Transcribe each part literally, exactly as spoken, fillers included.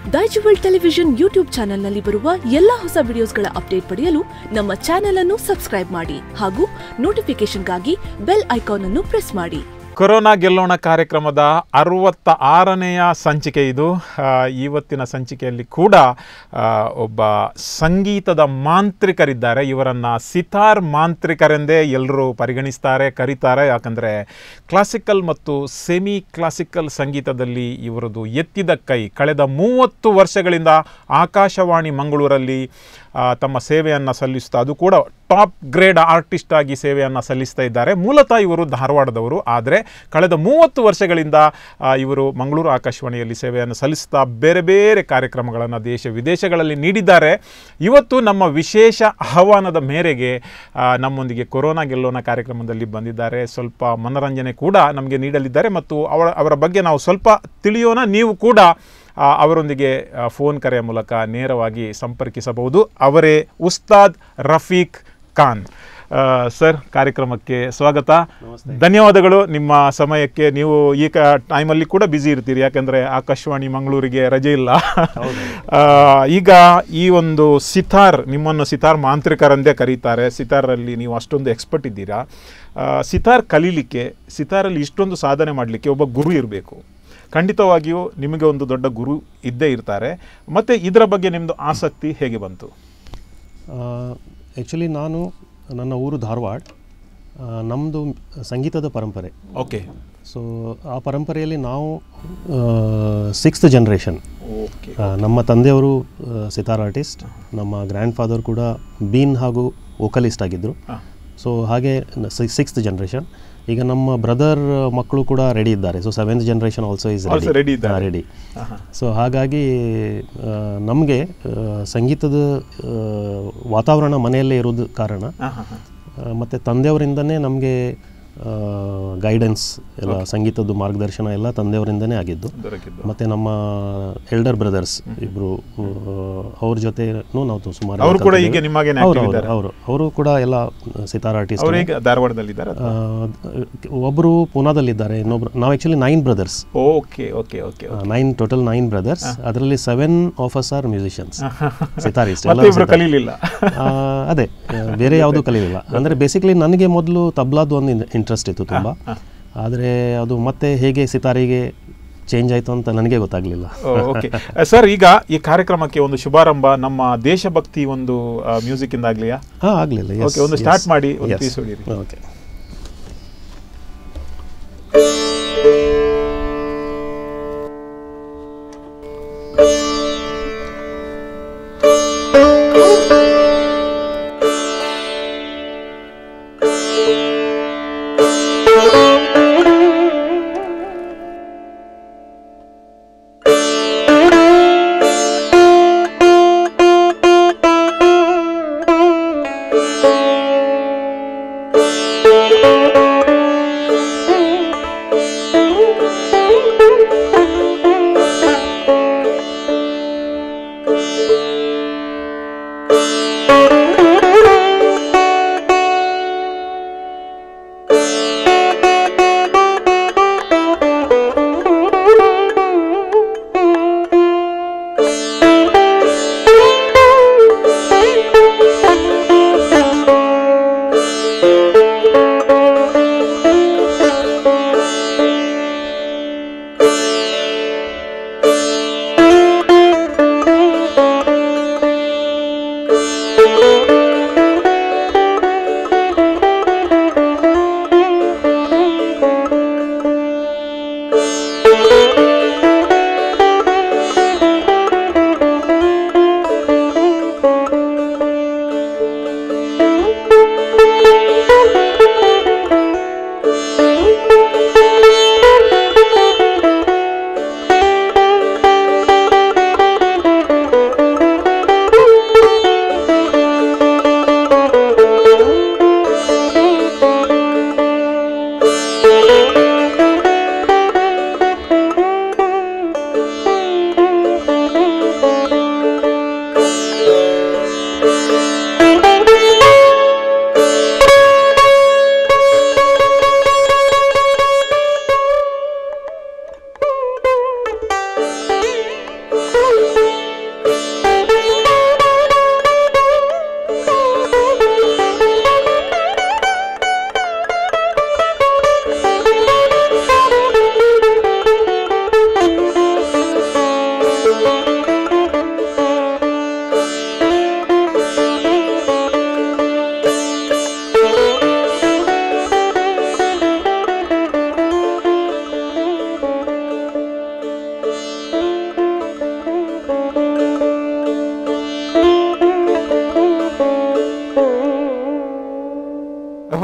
ದೈಜುವಲ್ television YouTube ಚಾನೆಲ್ನಲ್ಲಿ ಬರುವ ಎಲ್ಲಾ ಹೊಸ ವಿಡಿಯೋಸ್ಗಳ ಅಪ್ಡೇಟ್ ಪಡೆಯಲು ನಮ್ಮ ಚಾನೆಲ್ ಅನ್ನು ಸಬ್ಸ್ಕ್ರೈಬ್ ಮಾಡಿ ಹಾಗೂ ನೋಟಿಫಿಕೇಶನ್ಗಾಗಿ ಬೆಲ್ ಐಕಾನ್ ಅನ್ನು ಪ್ರೆಸ್ ಮಾಡಿ. ಕೊರೋನಾ ಗೆಲ್ಲೋಣ ಕಾರ್ಯಕ್ರಮದ ಅರವತ್ತ ಆರನೆಯ ಸಂಚಿಕೆ ಇದು. ಇವತ್ತಿನ ಸಂಚಿಕೆಯಲ್ಲಿ ಕೂಡ ಒಬ್ಬ ಸಂಗೀತದ ಮಾಂತ್ರಿಕರಿದ್ದಾರೆ. ಇವರನ್ನು ಸಿತಾರ್ ಮಾಂತ್ರಿಕರೆಂದೇ ಎಲ್ಲರೂ ಪರಿಗಣಿಸ್ತಾರೆ, ಕರೀತಾರೆ. ಯಾಕಂದರೆ ಕ್ಲಾಸಿಕಲ್ ಮತ್ತು ಸೆಮಿ ಕ್ಲಾಸಿಕಲ್ ಸಂಗೀತದಲ್ಲಿ ಇವರದು ಎತ್ತಿದ ಕೈ. ಕಳೆದ ಮೂವತ್ತು ವರ್ಷಗಳಿಂದ ಆಕಾಶವಾಣಿ ಮಂಗಳೂರಲ್ಲಿ ತಮ್ಮ ಸೇವೆಯನ್ನು ಸಲ್ಲಿಸ್ತಾ, ಅದು ಕೂಡ ಟಾಪ್ ಗ್ರೇಡ್ ಆರ್ಟಿಸ್ಟ್ ಆಗಿ ಸೇವೆಯನ್ನು ಸಲ್ಲಿಸ್ತಾ ಇದ್ದಾರೆ. ಮೂಲತಃ ಇವರು ಧಾರವಾಡದವರು, ಆದರೆ ಕಳೆದ ಮೂವತ್ತು ವರ್ಷಗಳಿಂದ ಇವರು ಮಂಗಳೂರು ಆಕಾಶವಾಣಿಯಲ್ಲಿ ಸೇವೆಯನ್ನು ಸಲ್ಲಿಸ್ತಾ ಬೇರೆ ಬೇರೆ ಕಾರ್ಯಕ್ರಮಗಳನ್ನು ದೇಶ ವಿದೇಶಗಳಲ್ಲಿ ನೀಡಿದ್ದಾರೆ. ಇವತ್ತು ನಮ್ಮ ವಿಶೇಷ ಆಹ್ವಾನದ ಮೇರೆಗೆ ನಮ್ಮೊಂದಿಗೆ ಕೊರೋನಾ ಗೆಲ್ಲೋಣ ಕಾರ್ಯಕ್ರಮದಲ್ಲಿ ಬಂದಿದ್ದಾರೆ. ಸ್ವಲ್ಪ ಮನರಂಜನೆ ಕೂಡ ನಮಗೆ ನೀಡಲಿದ್ದಾರೆ ಮತ್ತು ಅವರ ಅವರ ಬಗ್ಗೆ ನಾವು ಸ್ವಲ್ಪ ತಿಳಿಯೋಣ. ನೀವು ಕೂಡ ಅವರೊಂದಿಗೆ ಫೋನ್ ಕರೆಯ ಮೂಲಕ ನೇರವಾಗಿ ಸಂಪರ್ಕಿಸಬಹುದು. ಅವರೇ ಉಸ್ತಾದ್ ರಫೀಕ್ ಖಾನ್. ಸರ್, ಕಾರ್ಯಕ್ರಮಕ್ಕೆ ಸ್ವಾಗತ. ಧನ್ಯವಾದಗಳು ನಿಮ್ಮ ಸಮಯಕ್ಕೆ. ನೀವು ಈ ಕ ಟೈಮಲ್ಲಿ ಕೂಡ ಬ್ಯುಸಿ ಇರ್ತೀರಿ, ಯಾಕೆಂದರೆ ಆಕಾಶವಾಣಿ ಮಂಗಳೂರಿಗೆ ರಜೆ ಇಲ್ಲ. ಈಗ ಈ ಒಂದು ಸಿತಾರ್, ನಿಮ್ಮನ್ನು ಸಿತಾರ್ ಮಾಂತ್ರಿಕರೆಂದೇ ಕರೀತಾರೆ. ಸಿತಾರಲ್ಲಿ ನೀವು ಅಷ್ಟೊಂದು ಎಕ್ಸ್ಪರ್ಟ್ ಇದ್ದೀರಾ. ಸಿತಾರ್ ಕಲೀಲಿಕ್ಕೆ, ಸಿತಾರಲ್ಲಿ ಇಷ್ಟೊಂದು ಸಾಧನೆ ಮಾಡಲಿಕ್ಕೆ ಒಬ್ಬ ಗುರು ಇರಬೇಕು. ಖಂಡಿತವಾಗಿಯೂ ನಿಮಗೆ ಒಂದು ದೊಡ್ಡ ಗುರು ಇದ್ದೇ ಇರ್ತಾರೆ. ಮತ್ತು ಇದರ ಬಗ್ಗೆ ನಿಮ್ಮದು ಆಸಕ್ತಿ ಹೇಗೆ ಬಂತು? ಆ್ಯಕ್ಚುಲಿ ನಾನು, ನನ್ನ ಊರು ಧಾರವಾಡ, ನಮ್ಮದು ಸಂಗೀತದ ಪರಂಪರೆ. ಓಕೆ. ಸೊ ಆ ಪರಂಪರೆಯಲ್ಲಿ ನಾವು ಸಿಕ್ಸ್ತ್ ಜನ್ರೇಷನ್. ನಮ್ಮ ತಂದೆಯವರು ಸಿತಾರ್ ಆರ್ಟಿಸ್ಟ್, ನಮ್ಮ ಗ್ರ್ಯಾಂಡ್ ಫಾದರ್ ಕೂಡ ಬೀನ್ ಹಾಗೂ ವೋಕಲಿಸ್ಟ್ ಆಗಿದ್ದರು. ಸೊ ಹಾಗೆ ಸಿಕ್ಸ್ತ್ ಜನ್ರೇಷನ್. ಈಗ ನಮ್ಮ ಬ್ರದರ್ ಮಕ್ಕಳು ಕೂಡ ರೆಡಿ ಇದ್ದಾರೆ. So seventh generation also is ready ready so ಹಾಗಾಗಿ ನಮಗೆ ಸಂಗೀತದ ವಾತಾವರಣ ಮನೆಯಲ್ಲೇ ಇರೋದು ಕಾರಣ, ಮತ್ತು ತಂದೆಯವರಿಂದನೇ ನಮಗೆ ಗೈಡೆನ್ಸ್ ಎಲ್ಲ, ಸಂಗೀತದ ಮಾರ್ಗದರ್ಶನ ಎಲ್ಲ ತಂದೆಯವರಿಂದನೇ ಆಗಿದ್ದು. ಮತ್ತು ನಮ್ಮ ಎಲ್ಡರ್ ಬ್ರದರ್ಸ್ ಇಬ್ಬರು, ಅವ್ರ ಜೊತೆನೂ ನಾವು ಸುಮಾರು ಅವರು ಅವರು ಕೂಡ ಎಲ್ಲ ಸಿತಾರ್ ಆರ್ಟಿಸ್ಟ್. ಧಾರವಾಡದಲ್ಲಿದ್ದಾರೆ. ಒಬ್ಬರು ಪೂನಾದಲ್ಲಿದ್ದಾರೆ, ಇನ್ನೊಬ್ರು. ನಾವು actually nine brothers. Okay okay okay nine total nine brothers. ಅದರಲ್ಲಿ seven of us are musicians, sitarist. ಕಲೀಲಿಲ್ಲ, ಅದೇ ಬೇರೆ ಯಾವುದೂ ಕಲೀಲಿಲ್ಲ. ಅಂದರೆ ಬೇಸಿಕಲಿ ನನಗೆ ಮೊದಲು ತಬ್ಲಾದ್ದು ಒಂದು ಇಂಟ್ರೆಸ್ಟ್ ಇತ್ತು ತುಂಬ, ಆದರೆ ಅದು ಮತ್ತೆ ಹೇಗೆ ಸಿತಾರಿಗೆ ಚೇಂಜ್ ಆಯಿತು ಅಂತ ನನಗೆ ಗೊತ್ತಾಗಲಿಲ್ಲ. ಓಕೆ ಸರ್, ಈಗ ಈ ಕಾರ್ಯಕ್ರಮಕ್ಕೆ ಒಂದು ಶುಭಾರಂಭ ನಮ್ಮ ದೇಶಭಕ್ತಿ ಒಂದು ಮ್ಯೂಸಿಕ್ ಇಂದ ಆಗಲಿಯಾ? ಹಾಂ, ಆಗಲಿಲ್ಲ. ಓಕೆ, ಒಂದು ಸ್ಟಾರ್ಟ್ ಮಾಡಿ, ಒಂದು ಪೀಸ್ ಹೊಡೀರಿ. Okay. Oh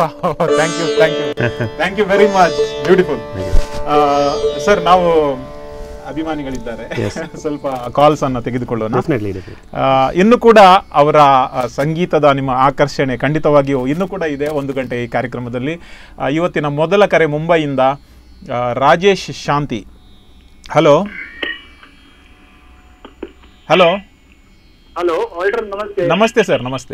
thank you thank you thank you very much. Beautiful. Sir, ನಾವು ಅಭಿಮಾನಿಗಳಿದ್ದಾರೆ, ಸ್ವಲ್ಪ ಕಾಲ್ಸ್ ಅನ್ನು ತೆಗೆದುಕೊಳ್ಳೋಣ. ಇನ್ನು ಕೂಡ ಅವರ ಸಂಗೀತದ ನಿಮ್ಮ ಆಕರ್ಷಣೆ ಖಂಡಿತವಾಗಿಯೂ ಇನ್ನೂ ಕೂಡ ಇದೆ ಒಂದು ಗಂಟೆ ಈ ಕಾರ್ಯಕ್ರಮದಲ್ಲಿ. ಇವತ್ತಿನ ಮೊದಲ ಕರೆ ಮುಂಬೈಯಿಂದ Rajesh Shanti. Hello hello hello ನಮಸ್ತೆ. ನಮಸ್ತೆ ಸರ್, ನಮಸ್ತೆ.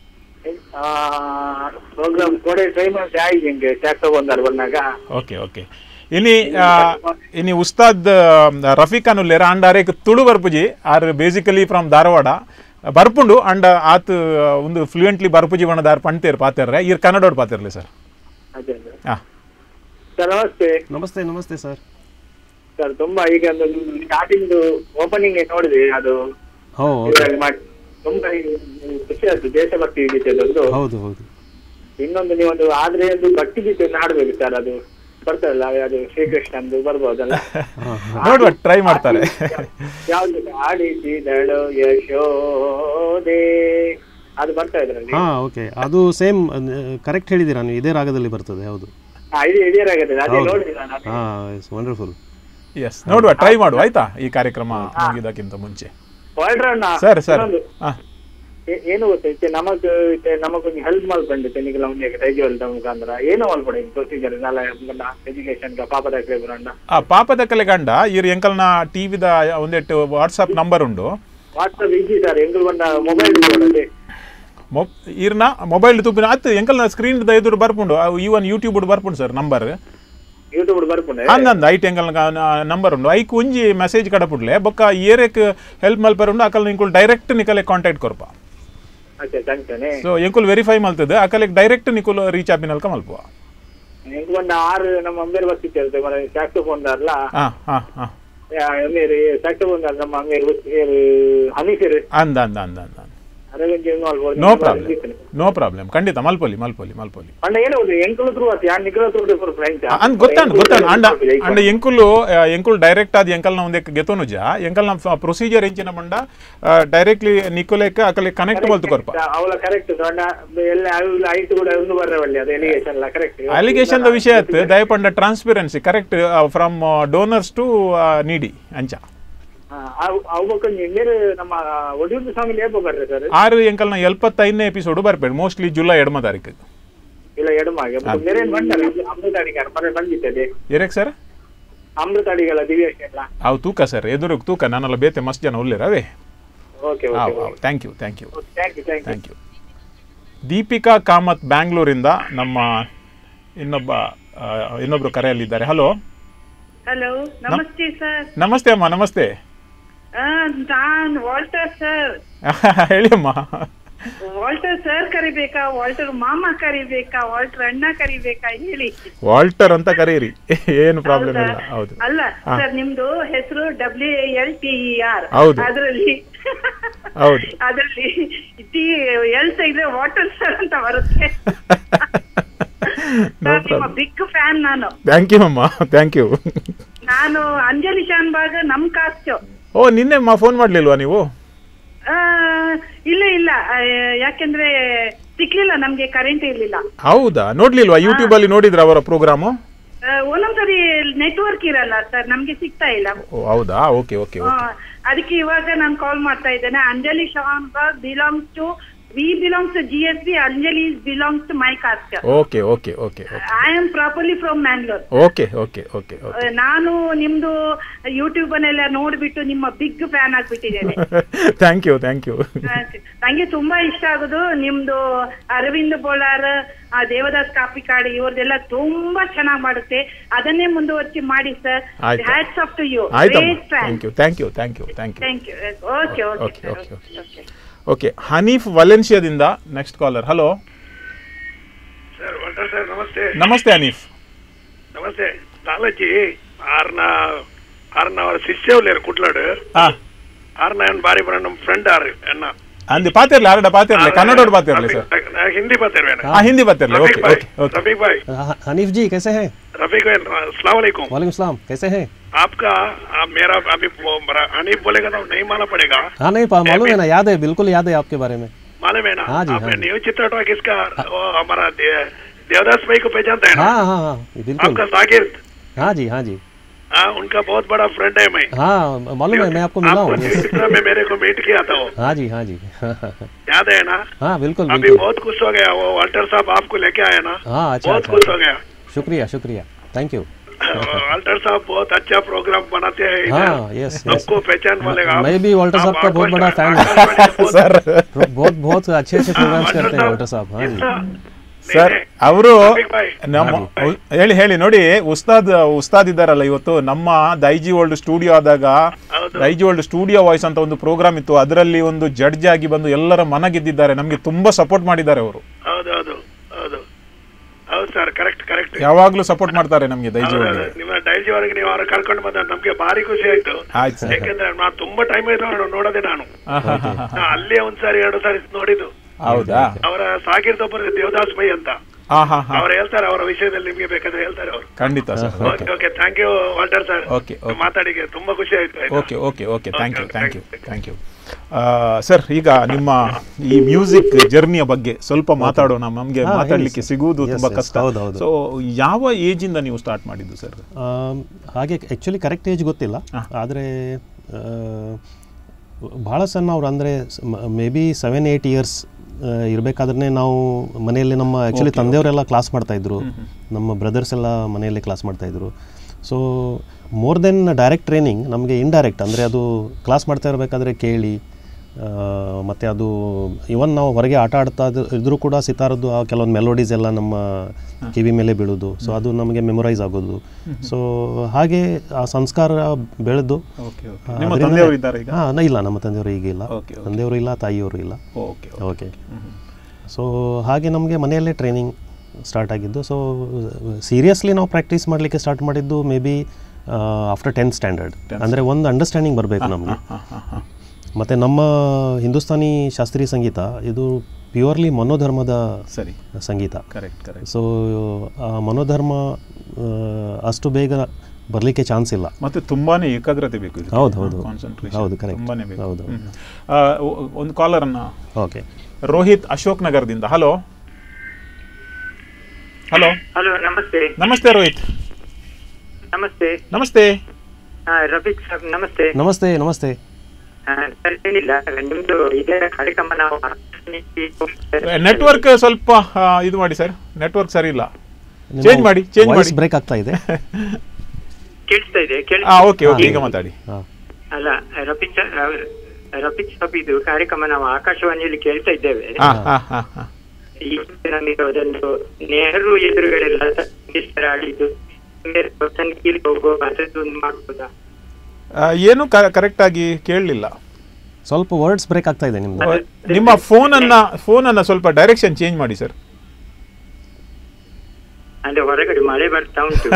ಪ್ರೋಗ್ರಾಮ್ ಥोड़े टाइम से आएंगे टैक्स ಬಂದಾರ ಬಂದಾಗ. Okay okay. इनी इनी उस्ताद रफीक अनुल्लेर अंड आरेक तुळु बर्पुजी आर बेसिकली फ्रॉम धारवाड़ ಬರ್ಪುಂಡು ಅಂಡ್ ಆತ್ ಒಂದು ಫ್ಲೂಯೆಂಟ್ಲಿ ಬರ್ಪುಜಿ ವಣದಾರ್ ಪಂತೇರ್ ಪಾತೆರ್ರೆ ಇರ್ ಕನ್ನಡೋಡ್ ಪಾತೆರ್ಲೆ ಸರ್. ಅದೇ ಹಾ ಸರ್, ನಮಸ್ತೆ. ನಮಸ್ತೆ ನಮಸ್ತೆ ಸರ್. ಸರ್, ತುಂಬಾ ಈಗ ಒಂದು ಸ್ಟಾರ್ಟಿಂಗ್ ಓಪನಿಂಗ್ ನೋಡಿದೆ, ಅದು ತುಂಬಾ ಖುಷಿ ಆಯ್ತು. ದೇಶಭಕ್ತಿ ಗೀತೆ ಅದೊಂದು. ಹೌದು ಹೌದು. ಇನ್ನೊಂದು ನೀವೊಂದು ಆದ್ರೆ ಒಂದು ಭಕ್ತಿ ಗೀತೆಯನ್ನು ಹಾಡಬೇಕು ಸರ್, ಅದು ಬರ್ತದಲ್ಲ, ಅದು ಶ್ರೀಕೃಷ್ಣಂದು ಬರ್ಬೋದಲ್ಲ, ನೋಡುವ ಟ್ರೈ ಮಾಡ್ತಾರೆ. ಯಾವ್ದು ಆಡಿಸಿದಳು ಯಶೋದೆ, ಅದು ಬರ್ತಾ ಇದ್ರಲ್ಲಿ. ಹಾ ಓಕೆ, ಅದು ಸೇಮ್ ಕರೆಕ್ಟ್ ಹೇಳಿದಿರಾ ನೀವು, ಇದೇ ರಾಗದಲ್ಲಿ ಬರ್ತದೆ. ಹೌದು, ಹಾ ಇದೇ ಇದೇ ರಾಗದಲ್ಲಿ, ಅದೇ ನೋಡಿದಿರಾ ನಾನು. ಹಾ ಇಟ್ಸ್ ವಂಡರ್ಫುಲ್. ಎಸ್, ನೋಡುವ ಟ್ರೈ ಮಾಡುವ ಆಯ್ತಾ ಈ ಕಾರ್ಯಕ್ರಮ ಮುಗಿದಕ್ಕಿಂತ ಮುಂಚೆ. ಸರ್ ಸರ್ ಏನು ಗೊತ್ತೈತೆ, ನಮಗ್ ನಮಗೊಂದು ಹೆಲ್ಪ್ ಮಾಡ್ಕೊಂಡಿದ್ದೆ ನಿಗಲ ಉಂಡಿಗೆ ತೈಜಿ ಹೊಲ್ದ ಮುಖಾಂತರ ಏನೋ ಅಲ್ಪಡೆ ಪ್ರೊಸೀಜರ್ ನಾಲ ಎಜುಕೇಶನ್ ಪಾಪ ದಕ್ಕಲೆ ಬರಂಡ ಆ ಪಾಪ ದಕ್ಕಲೆ ಗಂಡ ಇರ್ ಎಂಕಲ್ನ ಟಿವಿದ ಒಂದೆಟ್ಟು ವಾಟ್ಸಾಪ್ ನಂಬರ್ ಉಂಡು. ವಾಟ್ಸಾಪ್ ಇಜ್ಜಿ ಸರ್, ಎಂಕಲ್ ಬಂದ ಮೊಬೈಲ್ ನೋಡದೆ ಇರ್ನ ಮೊಬೈಲ್ ತುಪ್ಪಿನ ಅತ್ ಎಂಕಲ್ನ ಸ್ಕ್ರೀನ್ ದ ಎದುರು ಬರ್ಪುಂಡು, ಈವನ್ ಯೂಟ್ಯೂಬ್ ಬರ್ಪುಂಡು ಸರ್ ನಂಬರ್. ಯೂಟ್ಯೂಬ್ ಬರ್ಪುಂಡು ಅಂದಂದ ಐಟ್ ಎಂಕಲ್ ನಂಬರ್ ಉಂಡು. ಐಕ್ ಒಂಜಿ ಮೆಸೇಜ್ ಕಡಪುಡ್ಲೆ ಬೊಕ್ಕ ಏರೆಕ್ ಹೆಲ್ಪ್ ಮಲ್ಪರ್ ಉಂಡು ಅಕಲ್ ನಿಂಕುಲ್ ಡೈರೆಕ್ಟ್ ನಿಕಲೆ ಕಾಂಟ್ಯಾಕ್ಟ್ ಕೊರ್ಪ. ಸೊ ಎಂಕುಲ್ ವೆರಿಫೈ ಮಲ್ತದೆ ಅಕಲೆಕ್ ಡೈರೆಕ್ಟ್ ನಿಕುಲ್ ರೀಚ್ ಆಪಿನಲ್ಕ ಮಲ್ಪುವ. ಎಂಕುಲ್ ಆರು ನಮ್ಮ ಅಂಬೇರ್ ಬರ್ತಿತ್ತು ಮನೆ ಸ್ಯಾಕ್ಸೋಫೋನ್ ದಾರ್ಲ. ಹಾ ಹಾ ಹಾ ಅಂಬೇರ್ ಸ್ಯಾಕ್ಸೋಫೋನ್ ದಾರ್ ನಮ್ಮ ಅಂಬೇರ್ ಹನೀಫರ್ ಅಂದ ಅಂದ ಅಂದ ಅಂದ ನೋ ಪ್ರಾಬ್ಲಮ್ ನೋ ಪ್ರಾಬ್ಲಮ್ ಖಂಡಿತ ಮಲ್ಪೊಲಿ ಮಲ್ಪೊಲಿ ಮಲ್ಪೊಲಿ ಅಂದ್ ಗೊತ್ತಾಂಡ್ ಗೊತ್ತಾಂಡ್ ಅಂಡ ಅಂಡ ಎಂಕುಲು ಎಂಕುಲ್ ಡೈರೆಕ್ಟ್ ಆದ ಎಂಕಲ್ನ ಒಂದೇ ಗೆತೋನುಜ ಎಂಕಲ್ನ ಪ್ರೊಸೀಜರ್ ಎಂಚಿನ ಮಂಡ ಡೈರೆಕ್ಟ್ಲಿ ನಿಕೋಲೆಕ ಅಕಲೆ ಕನೆಕ್ಟ್ ಮಲ್ತು ಕೊರ್ಪ ಅಲಿಗೇಷನ್ ದ ವಿಷಯ ಅತ್ ದಯಪಂಡ transparency correct from donors to ನೀಡಿ ಅಂಚ ಆರು ಎಂಕಲ್ನ ಎಲ್ಪತ್ತೈದನೇ ಎಪಿಸೋಡ್ ಬರ್ಬೇಡ ಮೋಸ್ಟ್ಲಿ ಜುಲೈ ಎಡಮ ತಾರೀಕು ಎರೆಕ್ ಸರ್ ಅವು ತೂಕ ಸರ್ ಎದುರು ತೂಕ ನಾನೆಲ್ಲ ಬೇತೆ ಮಸ್ತ್ ಜನ ಒಳ್ಳೆರವೇ. Thank you thank you thank you. Deepika Kamath ಬ್ಯಾಂಗ್ಳೂರಿಂದ ನಮ್ಮ ಇನ್ನೊಬ್ಬ ಇನ್ನೊಬ್ರು ಕರೆಯಲ್ಲಿದ್ದಾರೆ. ಹಲೋ ಹಲೋ ನಮಸ್ತೆ ಸರ್. ನಮಸ್ತೆ ಅಮ್ಮ. ನಮಸ್ತೆ. ನಾನ್ ವಾಲ್ಟರ್ ಸರ್. ಹೇಳಿ ಅಮ್ಮ. ವಾಲ್ಟರ್ ಸರ್ ಕರಿಬೇಕಾ, ವಾಲ್ಟರ್ ಮಾಮ ಕರಿಬೇಕಾ, ವಾಲ್ಟರ್ ಅಣ್ಣ ಕರಿಬೇಕಾ ಹೇಳಿ. ವಾಲ್ಟರ್ ಅಂತ ಕರೀರಿ, ಏನು ಪ್ರಾಬ್ಲಮ್ ಇಲ್ಲ. ಹೌದು ಅಲ್ಲ ಸರ್, ನಿಮ್ದು ಹೆಸರು W L T E R. ಹೌದು ಅದರಲ್ಲಿ ಹೌದು ಅದರಲ್ಲಿ ಟಿ ಎಲ್ ತೆಗೆದ್ರೆ ವಾಟರ್ ಸರ್ ಅಂತ ಬರುತ್ತೆ. ಬಿಗ್ ಫ್ಯಾನ್ ನಾನು. ಥ್ಯಾಂಕ್ ಯು ಅಮ್ಮ, ಥ್ಯಾಂಕ್ ಯು. ನಾನು ಅಂಜಲಿ ಶಾನ್ಭಾಗ್ ನಮ್ ಕಾಸ್ಟ್. ಓ ನಿನ್ನೆ ಫೋನ್ ಮಾಡ್ಲಿಲ್ವಾ ನೀವು? ಇಲ್ಲ ಇಲ್ಲ, ಯಾಕೆಂದ್ರೆ ಸಿಕ್ಲಿಲ್ಲ ನಮ್ಗೆ, ಕರೆಂಟ್ ಇರ್ಲಿಲ್ಲ. ಹೌದಾ? ನೋಡ್ಲಿಲ್ವಾ ಯೂಟ್ಯೂಬ್ ಅಲ್ಲಿ? ನೋಡಿದ್ರ ಅವರ ಪ್ರೋಗ್ರಾಮು? ಒಂದೊಂದ್ಸರಿ ನೆಟ್ವರ್ಕ್ ಇರಲ್ಲ ಸರ್, ನಮ್ಗೆ ಸಿಗ್ತಾ ಇಲ್ಲ. ಹೌದಾ? Okay okay. ಅದಕ್ಕೆ ಇವಾಗ ನಾನು ಕಾಲ್ ಮಾಡ್ತಾ ಇದ್ದೇನೆ. Anjali Shanbhag belongs to we belongs to G S B. Anjali belongs to my caste. Okay okay okay okay. I am properly from Mangalore. Okay okay okay okay. ನಾನು ನಿಮ್ದು ಯೂಟ್ಯೂಬ್ ಅನ್ನೆಲ್ಲ ನೋಡ್ಬಿಟ್ಟು ನಿಮ್ಮ ಬಿಗ್ ಫ್ಯಾನ್ ಆಗ್ಬಿಟ್ಟಿದ್ದೇನೆ. Thank you thank you. ನಂಗೆ ತುಂಬಾ ಇಷ್ಟ ಆಗೋದು ನಿಮ್ದು ಅರವಿಂದ್ ಬೋಳಾರ್, ದೇವದಾಸ್ ಕಾಪಿಕಾಡ್ ಇವ್ರದೆಲ್ಲ ತುಂಬಾ ಚೆನ್ನಾಗಿ ಮಾಡುತ್ತೆ. ಅದನ್ನೇ ಮುಂದುವರಿಸಿ ಮಾಡಿ sir. Hats off to you. Great fan. Thank you thank you thank you thank you thank you. Okay okay okay okay okay. Hanif ವಲೆನ್ಸಿಯಾದಿಂದ next caller. Hello sir. Walter sir ನಮಸ್ತೆ. ನಮಸ್ತೆ ಹನೀಫ್. ನಮಸ್ತೆ. ಲಾಲಜಿ ಆರ್ನ ಆರ್ನ ಅವರ ಶಿಷ್ಯವ್ಲೇರು ಕುಟ್ಲಾಡು ಆರ್ನ ಏನು ಬಾರಿ ಬರ ನಮ್ಮ ಫ್ರೆಂಡ್ ಆರ್ ಎನ್ನ ಅಂದಿ ಪಾತಿರ್ಲಿ ಆರಡ ಪಾತಿರ್ಲಿ ಕನ್ನಡೋಡ್ ಪಾತಿರ್ಲಿ ಸರ್. हिंदी पाते हाँ हिंदी पाते ओके ओके ओके. रफीक भाई. हनीफ जी कैसे हैं? रफीक भाई अस्सलाम वालेकुम. वालेकुम सलाम. कैसे हैं? आपका आ, मेरा अभी हनीफ बोलेगा तो नहीं मालूम पड़ेगा. हाँ नहीं मालूम है ना, याद है, बिल्कुल याद है आपके बारे में. मालूम है ना? हाँ जी. आपने न्यू चित्रटा किसका? वो हमारा देवदास भाई को पहचानता है ना? हाँ हाँ हाँ बिल्कुल। आपका सागिर्द? हाँ जी हाँ जी। हाँ, उनका बहुत बड़ा फ्रेंड है मैं। हाँ मालूम है, मैं आपको मिला हूँ। में मेरे को मीट किया था वो। हाँ जी हाँ जी। याद है ना? हाँ बिल्कुल अभी बिल्कुल। बहुत खुश हो गया वो, वाल्टर साहब आपको लेके आया ना? हाँ अच्छा बहुत अच्छा। खुश हो गया। शुक्रिया शुक्रिया, थैंक यू। वाल्टर साहब बहुत अच्छा प्रोग्राम बनाते हैं इधर। हाँ यस यस। सबको पहचान मिलेगा। मैं भी वाल्टर साहब का बहुत बड़ा फैन हूँ ಸರ್ बहुत बहुत अच्छे अच्छे प्रोग्राम्स करते हैं वाल्टर साहब। हाँ जी ಸರ್ ಅವರು ನಮ್ಮ ಹೇಳಿ ಹೇಳಿ ನೋಡಿ, ಉಸ್ತಾದ್ ಉಸ್ತಾದ್ ಇದ್ದಾರಲ್ಲ, ಇವತ್ತು ನಮ್ಮ ದೈಜಿ ವರ್ಲ್ಡ್ ಸ್ಟುಡಿಯೋ ಆದಾಗ ದೈಜಿ ವರ್ಲ್ಡ್ ಸ್ಟುಡಿಯೋ ವಾಯ್ಸ್ ಅಂತ ಒಂದು ಪ್ರೋಗ್ರಾಮ್ ಇತ್ತು, ಅದರಲ್ಲಿ ಒಂದು ಜಡ್ಜ್ ಆಗಿ ಬಂದು ಎಲ್ಲರ ಮನ ಗೆದ್ದಿದ್ದಾರೆ, ನಮಗೆ ತುಂಬಾ ಸಪೋರ್ಟ್ ಮಾಡಿದ್ದಾರೆ ಅವರು. ಹೌದೌದು ಹೌದು ಹೌದು ಸರ್, ಕರೆಕ್ಟ್ ಕರೆಕ್ಟ್. ಯಾವಾಗ್ಲೂ ಸಪೋರ್ಟ್ ಮಾಡ್ತಾರೆ ನಮಗೆ ದೈಜಿ ವರ್ಲ್ಡ್. ನಿಮ್ಮ ದೈಜಿ ವರ್ಲ್ಡ್ ನೀವು ಅವ್ರ ಕರ್ಕೊಂಡು ಬಂದ ನಮ್ಗೆ ಭಾರಿ ಖುಷಿ ಆಯ್ತು. ಯಾಕೆಂದ್ರೆ ನಾನು ತುಂಬಾ ಟೈಮ್ ಆಯ್ತು ನೋಡೋದೆ ನಾನು. ಅಲ್ಲೇ ಒಂದ್ಸಾರಿ ಎರಡು ಸಾರಿ ನೋಡಿದ್ದು. ಹೌದಾ? ಅವರ ಸಾಗಿರ್ದ ಒಬ್ಬರು ದೇವದಾಸ್ ಬೈ ಅಂತ, ಅವ್ರು ಹೇಳ್ತಾರೆ, ಅವರ ವಿಷಯದಲ್ಲಿ ನಿಮ್ಗೆ ಬೇಕಾದ್ರೆ ಹೇಳ್ತಾರೆ ಅವರು. ಖಂಡಿತ sir. Okay okay, thank you Walter sir. Okay ಮಾತಾಡಿಗೆ ತುಂಬಾ ಖುಷಿ ಆಯ್ತು. Okay okay okay, thank you thank you thank you sir. ಈಗ ನಿಮ್ಮ ಈ ಮ್ಯೂಸಿಕ್ ಜರ್ನಿಯ ಬಗ್ಗೆ ಸ್ವಲ್ಪ ಮಾತಾಡೋಣ. ನಮಗೆ ಮಾತಾಡ್ಲಿಕ್ಕೆ ಸಿಗುವುದು ತುಂಬಾ ಕಷ್ಟ. ಸೊ ಯಾವ ಏಜ್ ಇಂದ ನೀವು ಸ್ಟಾರ್ಟ್ ಮಾಡಿದ್ದು ಸರ್? ಹಾಗೆ ಆ್ಯಕ್ಚುಲಿ ಕರೆಕ್ಟ್ ಏಜ್ ಗೊತ್ತಿಲ್ಲ, ಆದರೆ ಭಾಳ ಸಣ್ಣ ಅವ್ರು, ಅಂದರೆ maybe seven eight years ಇರಬೇಕಾದ್ರೆ ನಾವು ಮನೆಯಲ್ಲಿ ನಮ್ಮ ಆ್ಯಕ್ಚುಲಿ ತಂದೆಯವರೆಲ್ಲ ಕ್ಲಾಸ್ ಮಾಡ್ತಾಯಿದ್ರು, ನಮ್ಮ ಬ್ರದರ್ಸ್ ಎಲ್ಲ ಮನೆಯಲ್ಲೇ ಕ್ಲಾಸ್ ಮಾಡ್ತಾಯಿದ್ರು. So more than direct training ನಮಗೆ ಇಂಡೈರೆಕ್ಟ್, ಅಂದರೆ ಅದು ಕ್ಲಾಸ್ ಮಾಡ್ತಾ ಇರಬೇಕಾದ್ರೆ ಕೇಳಿ, ಮತ್ತು ಅದು ಇವನ್ ನಾವು ಹೊರಗೆ ಆಟ ಆಡ್ತಾ ಇದ್ರೂ ಕೂಡ ಸಿತಾರದ್ದು ಆ ಕೆಲವೊಂದು ಮೆಲೋಡೀಸ್ ಎಲ್ಲ ನಮ್ಮ ಕಿವಿ ಮೇಲೆ ಬೀಳೋದು, ಸೊ ಅದು ನಮಗೆ ಮೆಮೊರೈಸ್ ಆಗೋದು. ಸೊ ಹಾಗೆ ಆ ಸಂಸ್ಕಾರ ಬೆಳೆದು. ಹಾಂ ಇಲ್ಲ, ನಮ್ಮ ತಂದೆಯವರು ಈಗ ಇಲ್ಲ, ತಂದೆಯವರು ಇಲ್ಲ, ತಾಯಿಯವರು ಇಲ್ಲ. ಓಕೆ. ಸೊ ಹಾಗೆ ನಮಗೆ ಮನೆಯಲ್ಲೇ ಟ್ರೈನಿಂಗ್ ಸ್ಟಾರ್ಟ್ ಆಗಿದ್ದು. ಸೊ ಸೀರಿಯಸ್ಲಿ ನಾವು ಪ್ರಾಕ್ಟೀಸ್ ಮಾಡಲಿಕ್ಕೆ ಸ್ಟಾರ್ಟ್ ಮಾಡಿದ್ದು maybe after tenth standard. ಅಂದರೆ ಒಂದು ಅಂಡರ್ಸ್ಟ್ಯಾಂಡಿಂಗ್ ಬರಬೇಕು ನಮಗೆ. ಮತ್ತು ನಮ್ಮ ಹಿಂದೂಸ್ತಾನಿ ಶಾಸ್ತ್ರೀಯ ಸಂಗೀತ ಇದು ಪ್ಯೂರ್ಲಿ ಮನೋಧರ್ಮದ ಸರಿ ಸಂಗೀತ. Correct correct. ಸೊ ಆ ಮನೋಧರ್ಮ ಅಷ್ಟು ಬೇಗ ಬರಲಿಕ್ಕೆ ಚಾನ್ಸ್ ಇಲ್ಲ, ಮತ್ತು ತುಂಬಾನೇ ಏಕಾಗ್ರತೆ ಬೇಕು. ಹೌದು ಹೌದು ಕಾನ್ಸಂಟ್ರೇಷನ್ ಹೌದು ಕರೆಕ್ಟ್. ತುಂಬಾನೇ ಬೇಕು. ಹೌದು. ಒಂದು ಕಾಲರನ್ನ. ಓಕೆ. ರೋಹಿತ್ ಅಶೋಕ್ ನಗರದಿಂದ. ಹಲೋ ಹಲೋ ಹಲೋ, ನಮಸ್ತೆ. ನಮಸ್ತೆ ರೋಹಿತ್. ನಮಸ್ತೆ ನಮಸ್ತೆ. ರಫೀಕ್ ಸಾಬ್ ನಮಸ್ತೆ. ನಮಸ್ತೆ ನಮಸ್ತೆ. ಸರ್ ಏನಿಲ್ಲ, ನಿಮ್ದು ಇದೇ ಕಾರ್ಯಕ್ರಮ ನಾವು ನೆಟ್ವರ್ಕ್ ಸ್ವಲ್ಪ ಇದು ಮಾಡಿ ಸರ್, ನೆಟ್ವರ್ಕ್ ಸರಿ ಇಲ್ಲ, ಚೇಂಜ್ ಮಾಡಿ ಚೇಂಜ್ ಮಾಡಿ. ಬ್ರೇಕ್ ಆಗ್ತಾ ಇದೆ. ಕೇಳಿಸ್ತಾ ಇದೆ? ಓಕೆ ಓಕೆ, ಈಗ ಮಾತಾಡಿ. ಅಲ್ಲ ರಫೀಕ್ ಸಾಬ್, ರಫೀಕ್ ಸಾಬ್ ಇದು ಕಾರ್ಯಕ್ರಮ ನಾವು ಆಕಾಶವಾಣಿಯಲ್ಲಿ ಕೇಳ್ತಾ ಇದ್ದೇವೆ. ಈಗ ನಮಗೆ ಅದೊಂದು ನೆಹರು ಎದುರುಗಡೆಲ್ಲ ಆಡಿದ್ದು ಹೋಗೋ ಅದೊಂದು ಮಾಡ್ಬೋದಾ? ಏನು ಕರೆಕ್ಟ್ ಆಗಿ ಕೇಳಲಿಲ್ಲ, ಸ್ವಲ್ಪ ವರ್ಡ್ಸ್ ಬ್ರೇಕ್ ಆಗ್ತಾ ಇದೆ ನಿಮ್ದು. ನಿಮ್ಮ ಫೋನ್ ಅನ್ನ ಫೋನ್ ಅನ್ನ ಸ್ವಲ್ಪ ಡೈರೆಕ್ಷನ್ ಚೇಂಜ್ ಮಾಡಿ ಸರ್. ಅಂದ್ರೆ ಹೊರಗಡೆ ಮಳೆ ಬರ್ತಾ ಉಂಟು.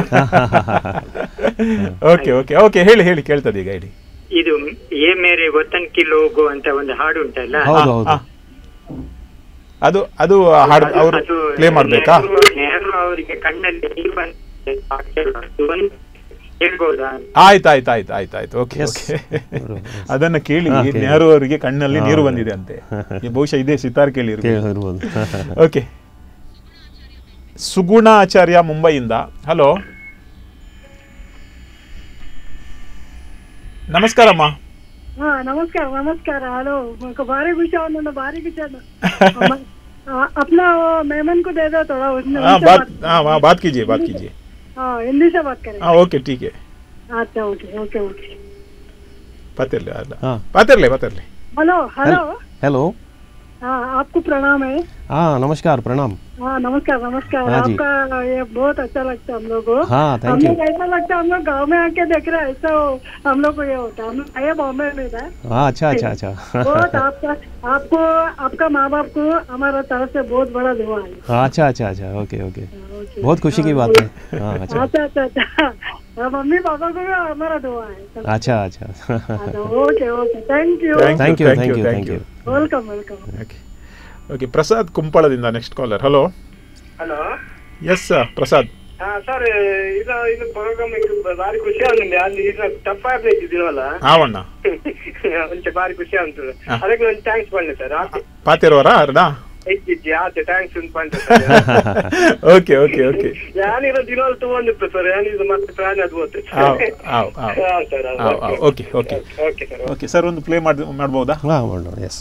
ಓಕೆ ಓಕೆ ಓಕೆ, ಹೇಳಿ ಹೇಳಿ, ಕೇಳ್ತದೆ ಈಗ, ಹೇಳಿ. ಇದು ಏ ಮೇರೆ ವತನ್ ಕಿ ಲೋಗೋ ಅಂತ ಒಂದು ಹಾಡು ಉಂಟಲ್ಲ, ಅದು ಅದು ಹಾಡು ಅವರು ಪ್ಲೇ ಮಾಡ್ಬೇಕಾ? ನೆಹರು ಅವರಿಗೆ ಕಣ್ಣಲ್ಲಿ ನೀರು ಬಂದಿದೆ, ಆಯ್ತು ಆಯ್ತು ಆಯ್ತು ಆಯ್ತು ಆಯ್ತು ಓಕೆ ಓಕೆ. ಅದನ್ನ ಕೇಳಿ, ನೆಹರು ಅವರಿಗೆ ಕಣ್ಣಲ್ಲಿ ನೀರು ಬಂದಿದೆ ಅಂತೆ. ಬಹುಶಃ ಇದೇ ಸಿತಾರ್ ಕೇಳಿರ್ಬೋದು. ಓಕೆ. ಸುಗುಣ ಆಚಾರ್ಯ ಮುಂಬೈಯಿಂದ. ಹಲೋ ನಮಸ್ಕಾರಮ್ಮ. ಹಾ ನಮಸ್ಕಾರ ನಮಸ್ಕಾರ. ಹಲೋ, ಭಾರಿ ಖುಷಿ ಆನಂದ, ಭಾರಿ ಖುಷಿ ಆನಂद. अपना मेहमान को दे दो थोड़ा, उसने हाँ बात हाँ बात कीजिए बात कीजिए. हाँ हिंदी से बात करें. हाँ ओके ठीक है. अच्छा ओके ओके ओके. पातिरले हाँ पातिरले पातिरले. Hello hello hello. हाँ आपको प्रणाम है. हाँ नमस्कार, प्रणाम. हाँ नमस्कार नमस्कार. आपका ये बहुत अच्छा लगता है हम लोग को. हाँ थैंक यू. ऐसा लगता है हम लोग गाँव में आके देख रहे हैं, ऐसा हम लोग को ये होता है. हम लोग आए बॉम्बे में था. हाँ अच्छा अच्छा अच्छा. बहुत आपका आपको आपका माँ बाप को हमारा तरफ से बहुत बड़ा दुआ है. अच्छा अच्छा अच्छा ओके ओके, बहुत खुशी की बात है. हाँ अच्छा अच्छा अच्छा अच्छा. मम्मी पापा को भी हमारा दुआ है. अच्छा अच्छा okay okay, thank you thank you thank you thank you. Welcome welcome. Okay okay. Prasad ಕುಂಪಳದಿಂದ next caller. Hello. Hello yes Prasad. ಹಾ ಸರ್, ಇದು ಇದು ಪ್ರೋಗ್ರಾಮ್ ಭಾರಿ ಖುಷಿ ಆಗಿದೆ. ಅಲ್ಲಿ ಈಗ ಟಫ್ ಆಗ್ಬೇಕಿದ್ದೀವಲ್ಲ ಆವಣ್ಣ ಒಂಚ ಭಾರಿ ಖುಷಿ ಆಗ್ತದೆ. ಅದಕ್ಕೆ ಒಂದು ಥ್ಯಾಂಕ್ಸ್ ಬನ್ನಿ ಸರ್. ಪಾತಿರೋರ ಅರ್ಧ ಹೆಚ್ಚಿಚ್ಚಿ ಆಚೆ ಟ್ಯಾಂಕ್ಸ್ ಉಂಟು ಓಕೆ ಓಕೆ ಓಕೆ ಯಾನಿರೋ ದಿನಾಲು ತಗೊಂಡಿತ್ತು ಸರ್ ಯಾನಿದು ಮತ್ತೆ ಫ್ಯಾನ್ ಅದು ಓಕೆ ಓಕೆ ಓಕೆ ಸರ್ ಒಂದು ಪ್ಲೇ ಮಾಡಿ ಮಾಡ್ಬೋದಾ? ಹಾಂ ಮಾಡೋಣ. Yes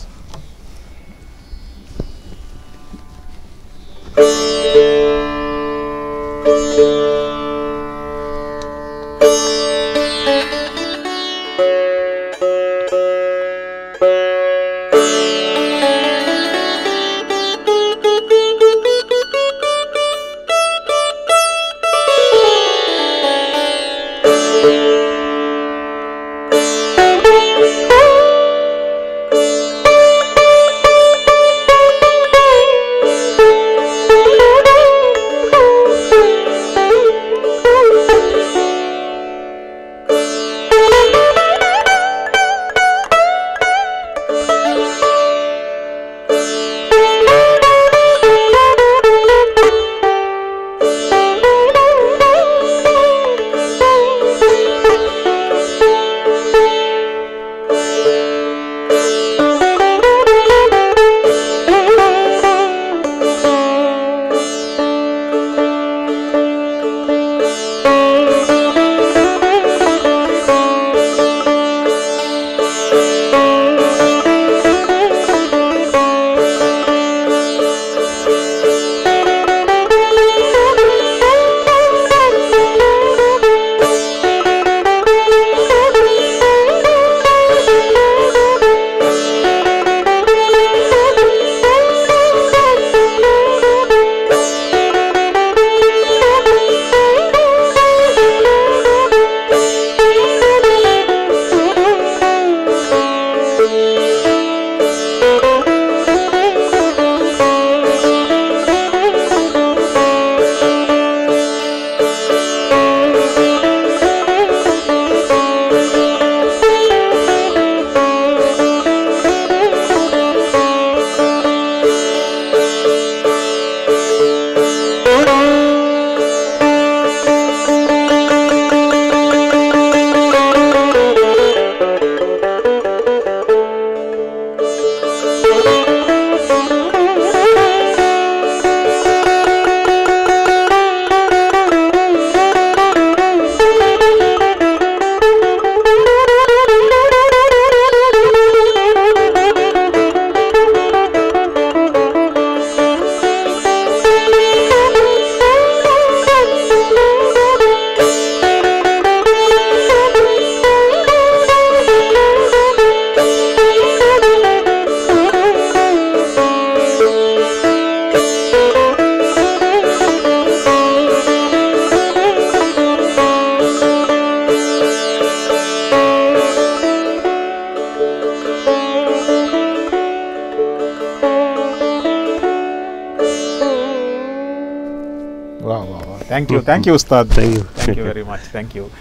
thank you thank you Ustad thank you thank you very much thank you.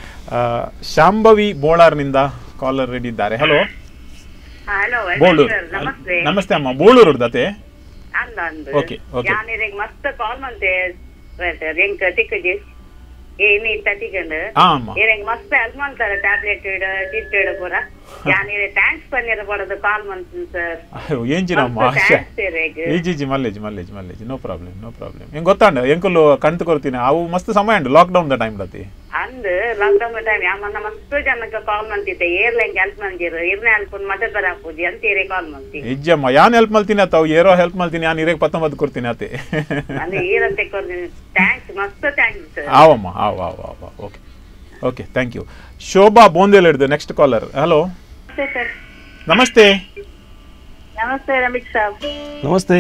Shambhavi ಬೋಳಾರ್ನಿಂದ ಕಾಲರ್ ರೆಡಿ ಇದ್ದಾರೆ. ಹಲೋ ಬೋಳೂರು. ನಮಸ್ತೆ ಅಮ್ಮ, ಬೋಳೂರು ದತೆ ಓಕೆ ಓಕೆ ಮಸ್ತ್ ಕಾಲ್ ಮಂತೆ ಎಂಕ್ ತಿಕ್ಕಜಿ ಏನಿ ತಟಿಗಂಡು ಏರಂಗ್ ಮಸ್ತ್ ಹೆಲ್ಪ್ ಮಾಡ್ತಾರೆ ಟ್ಯಾಬ್ಲೆಟ್ ಟಿಟ್ಟೆಡ್ ಪೂರ ಯಾನಿರೆ ಥ್ಯಾಂಕ್ಸ್ ಪನ್ನೀರ್ ಪಡೋದು ಕಾಲ್ ಮಂತನ್ ಸರ್. ಅಯ್ಯೋ ಏಂಜಿನಮ್ಮ ಈಜಿಜಿ ಮಲ್ಲೇಜ್ ಮಲ್ಲೇಜ್ ಮಲ್ಲೇಜ್ ನೋ ಪ್ರಾಬ್ಲಮ್ ನೋ ಪ್ರಾಬ್ಲಮ್. ಹೆಂಗ್ ಗೊತ್ತಾಂಡ ಎಂಕುಲು ಕಂತು ಕೊಡ್ತೀನಿ ಅವು ಮಸ್ತ್ ಸಮಯ ಉಂಡು ಲಾಕ್ಡೌನ್ ದ ಟೈಮ್ ದತಿ ಅಂದ್ ಲಾಕ್ಡೌನ್ ಟೈಮ್ ಯಾಮನ್ನ ಮಸ್ತ್ ಜನಕ್ಕೆ ಕಾಲ್ ಮಂತಿದ್ದೆ ಏರ್ಲೈನ್ ಹೆಲ್ಪ್ ಮಂದಿರು ಇರ್ನ ಹೆಲ್ಪ್ ಮತ್ತೆ ಬರಾಪೂಜಿ ಅಂತೇರಿ ಕಾಲ್ ಮಂತಿ ಇಜ್ಜಮ್ಮ ಯಾನ್ ಹೆಲ್ಪ್ ಮಲ್ತೀನಿ ಅತ್ತಾವು ಏರೋ ಹೆಲ್ಪ್ ಮಲ್ತೀನಿ ಯಾನ್ ಇರೇಗ್ ಪತ್ತೊಂಬತ್ತು ಕೊಡ್ತೀನಿ ಅತ್ತೆ ಅಂದ್ರೆ ಏರಂತೆ ಕೊಡ್ತೀನಿ. ಥ್ಯಾಂಕ್ಸ್ ಮಸ್ತ್ ಥ್ಯಾಂಕ್ಸ್ ಸರ್. ಆವಮ್ಮ ಆವ ಆವ ಆವ okay okay thank you. Shobha Bondel ಹಿಡ್ದು ನೆಕ್ಸ್ಟ್ ಕಾಲರ್. ಹಲೋ ನಮಸ್ತೆ. ನಮಸ್ತೆ ರಫೀಕ್ ಸಾಬ್. ನಮಸ್ತೆ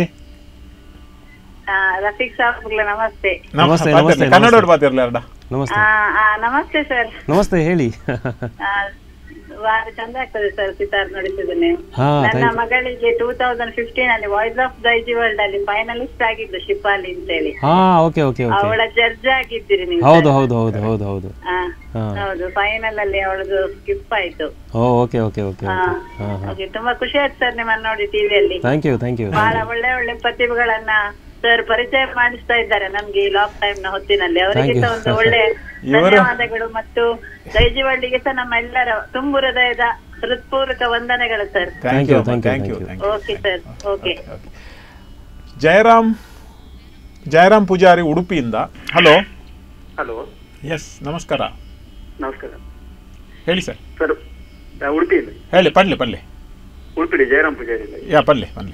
ರಫೀಕ್ ಸಾಬ್ ನಮಸ್ತೆ. ನಮಸ್ತೆ ನಮಸ್ತೆ ಕನ್ನಡ ಮಾತಾಡ್ಲ ನಮಸ್ತೆ ನಮಸ್ತೆ ಸರ್. ನಮಸ್ತೆ ಹೇಳಿ. ಬಾರಿ ಚಂದ ಆಗ್ತದೆ ಸರ್ ಸಿತಾರ್ ನುಡಿಸಿದ್ದೇನೆ. ನನ್ನ ಮಗಳಿಗೆ ಟೂ ತೌಸಂಡ್ ಫಿಫ್ಟೀನ್ ಅಲ್ಲಿ ವಾಯ್ಸ್ ಆಫ್ ದೈಜಿ ವರ್ಲ್ಡ್ ಅಲ್ಲಿ ಫೈನಲಿಸ್ಟ್ ಆಗಿದ್ದು ಶಿಪಾಲಿ ಅಂತ ಹೇಳಿ. ಅವಳ ಜಡ್ಜ್ ಆಗಿದ್ದೀರಿ ನೀವು. ಹೌದು ಹೌದು ಹೌದು ಹೌದು ಹೌದು ಹೌದು ಫೈನಲ್ ಅಲ್ಲಿ ಅವಳದು ಸ್ಕಿಪ್ ಆಯ್ತು. ಓಕೆ ಓಕೆ ಓಕೆ ಓಕೆ ತುಂಬಾ ಖುಷಿ ಆಯ್ತು ಸರ್ ನಿಮ್ಮನ್ನ ನೋಡಿ ಟಿವಿಯಲ್ಲಿ. Thank you thank you. ಬಹಳ ಒಳ್ಳೆ ಒಳ್ಳೆ ಪ್ರತಿಭೆಗಳನ್ನ ಸರ್ ಪರಿಚಯ ಮಾಡಿಸ್ತಾ ಇದ್ದಾರೆ ನಮ್ಗೆ ಈ ಲಾಕ್ ಟೈಮ್ ನ ಹೊತ್ತಿನಲ್ಲಿ. ಅವರಿಗೆ ಸಹ ಒಂದು ಒಳ್ಳೆ ಧನ್ಯವಾದಗಳು ಮತ್ತು ದೈಜಿವಳ್ಳಿಗೆ ಸಹ ನಮ್ಮ ಎಲ್ಲರ ತುಂಬು ಹೃದಯದ ಹೃತ್ಪೂರ್ವಕ ವಂದನೆಗಳು sir. Thank you thank you. Okay sir okay. Jayaram Jayaram Pujari ಉಡುಪಿಯಿಂದ. ಹಲೋ. ಹಲೋ. ಎಸ್, ನಮಸ್ಕಾರ. ನಮಸ್ಕಾರ. ಹೇಳಿ ಸರ್. ಸರ್ ಉಡುಪಿಯಿಂದ. ಹೇಳಿ. ಪಡ್ಲಿ ಪಡ್ಲಿ. ಉಡುಪಿ ಜಯರಾಮ್ ಪೂಜಾರಿ. ಯಾ ಪಡ್ಲಿ ಪಡ್ಲಿ.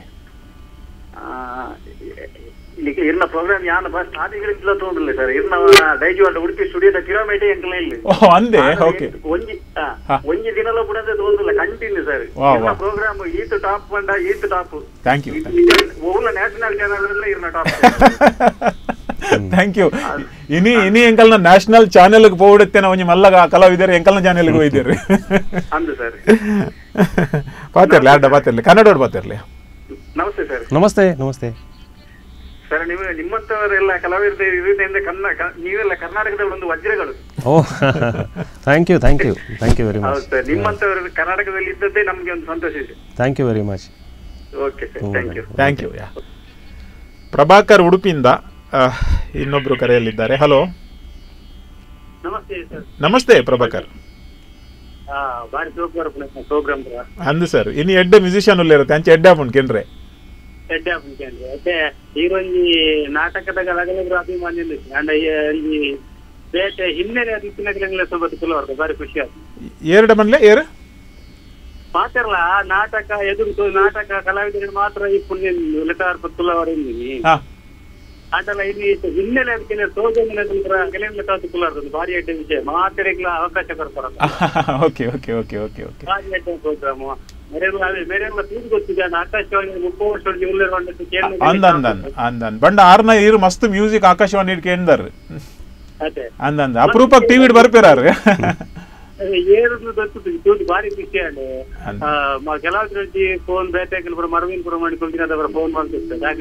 ಈಗ ಇರ್ನ ಪ್ರೋಗ್ರಾಮ್ ಯಾನ ಬಸ್ ಸ್ಟಾರ್ಟಿಂಗ್ ತೋಂದಿಲ್ಲ ಸರ್. ಇರ್ನ ಡೈಜಿ ವಾಡ ಉಡುಪಿ ಸ್ಟುಡಿಯೋದ ಕಿಲೋಮೀಟರ್ ಎಂಕಲ ಇಲ್ಲ. ಓ ಅಂದೆ. ಓಕೆ. ಒಂಜಿ ಒಂಜಿ ದಿನಲ ಕೂಡ ತೋಂದಿಲ್ಲ ಕಂಟಿನ್ಯೂ ಸರ್. ಇರ್ನ ಪ್ರೋಗ್ರಾಮ್ ಈತ್ ಟಾಪ್ ಬಂಡ ಈತ್ ಟಾಪ್. Thank you. ಓಲ್ಲ ನ್ಯಾಷನಲ್ ಚಾನೆಲ್ ಎಲ್ಲ ಇರ್ನ ಟಾಪ್. Thank you. ಇನಿ ಇನಿ ಎಂಕಲ್ನ ನ್ಯಾಷನಲ್ ಚಾನೆಲ್ ಪೋಡುತ್ತೇನೆ ಒಂಜಿ ಮಲ್ಲಗ ಕಲಾವಿದರು ಎಂಕಲ್ನ ಚಾನೆಲ್ ಹೋಯ್ದಿರಿ ಅಂದು ಸರ್. ಪಾತಿರ್ಲಿ ಅಡ್ಡ ಪಾತಿರ್ಲಿ ಕನ್ನಡ ಪಾತಿರ್ಲಿ. ನಮಸ್ತೆ ಸರ್. ನಮಸ್ತೆ. ನಮಸ್ತೆ ಸರ್. ನೀವು ನಿಮ್ಮಂತವರೆಲ್ಲ ಕಲಾವಿದ ಇರುವುದರಿಂದ ಕನ್ನ ನೀವೆಲ್ಲ ಕರ್ನಾಟಕದ ಒಂದು ವಜ್ರಗಳು. Oh thank you thank you thank you very much. ಹೌದು ಸರ್. ನಿಮ್ಮಂತವರು ಕರ್ನಾಟಕದಲ್ಲಿ ಇದ್ದದ್ದೇ ನಮಗೆ ಒಂದು ಸಂತೋಷ ಇದೆ. Thank you very much. Okay sir. Thank you. Thank you. Prabhakar ಉಡುಪಿಯಿಂದ ಇನ್ನೊಬ್ರು ಕರೆಯಲ್ಲಿದ್ದಾರೆ. ಹಲೋ. ನಮಸ್ತೆ ಸರ್. ನಮಸ್ತೆ ಪ್ರಭಾಕರ್. ಬಾರಿ ಸೂಪರ್ ಪ್ರೋಗ್ರಾಮ್ ಅಂದು ಸರ್. ಇನ್ನು ಎಡ್ಡೆ ಮ್ಯೂಸಿಷಿಯನ್ ಉಲ್ಲ ಇರುತ್ತೆ ಅಂಚೆ ಎಡ್ಡೆ ಹಾಕೊಂಡು ಕೇಂದ್ರೆ ಎಡ್ಡೆ ಹಾಕೊಂಡು ಕೇಂದ್ರೆ ಮತ್ತೆ ಈಗ ಒಂಜಿ ನಾಟಕದ ಗಲಗಲಗ್ರ ಅಭಿಮಾನಿ ಅಂಡ ಈ ಬೇಟೆ ಹಿನ್ನೆಲೆ ದಿಕ್ಕಿನ ಸೊಬತ್ತು ಕುಲವರ್ಗ ಬಾರಿ ಖುಷಿ ಆಯ್ತು. ಏರಡ ಮನ್ಲೆ ಏರು ಮಾತಾರಲ್ಲ ನಾಟಕ ಎದುರು ನಾಟಕ ಕಲಾವಿದರಿಗೆ ಮಾತ್ರ ಈ ಪುಣ್ಯ ಲೆಟಾರ್ ಪತ್ತುಲವರ ಇದ್ದೀನಿ ಅದೆಲ್ಲ ಇಲ್ಲಿ ಹಿನ್ನೆಲೆ ಅದಕ್ಕೆ ಸೋಜನ ಕೆಲವು ಲೆಟಾರ್ ಕುಲಾರ್ದು ಭಾರಿ ಎಡ್ಡೆ ವಿಷಯ ಮಾತಾಡಲಿಕ್ಕೆ ಅವಕಾಶ ಕೊಡ್ತಾರೆ. Okay okay okay okay okay. ಭಾರಿ ಎಡ್ಡೆ ಪ್ರೋಗ್ರಾಮ್ ಮೇರೆಲ್ಲ ಮೇರೆಲ್ಲ ತೀರ್ದು ಗೊತ್ತಿದೆ. ಆಕಾಶವಾಣಿ ಮುಪ್ಪತ್ತು ವರ್ಷ ಉಳ್ಳೇರು ಅಂದಂದನ್ ಅಂದನ್ ಬಂಡ ಆರ್ನ ಇರು ಮಸ್ತ್ ಮ್ಯೂಸಿಕ್ ಆಕಾಶವಾಣಿ ಕೇಂದ್ರ ಅದೇ ಅಂದಂದ ಅಪರೂಪಕ್ಕೆ ಟಿವಿ ಬರ್ಪಿರಾರು ಏರು ಗೊತ್ತು ಭಾರಿ ವಿಷಯ ಕೆಲವು ಫೋನ್ ಬೇಟೆ ಕೆಲವರು ಮರವಿನ ಪುರ ಮಾಡಿಕೊಳ್ತೀನಿ ಅದರ ಫೋನ್ ಮಾಡ್ತಿರ್ತಾರೆ.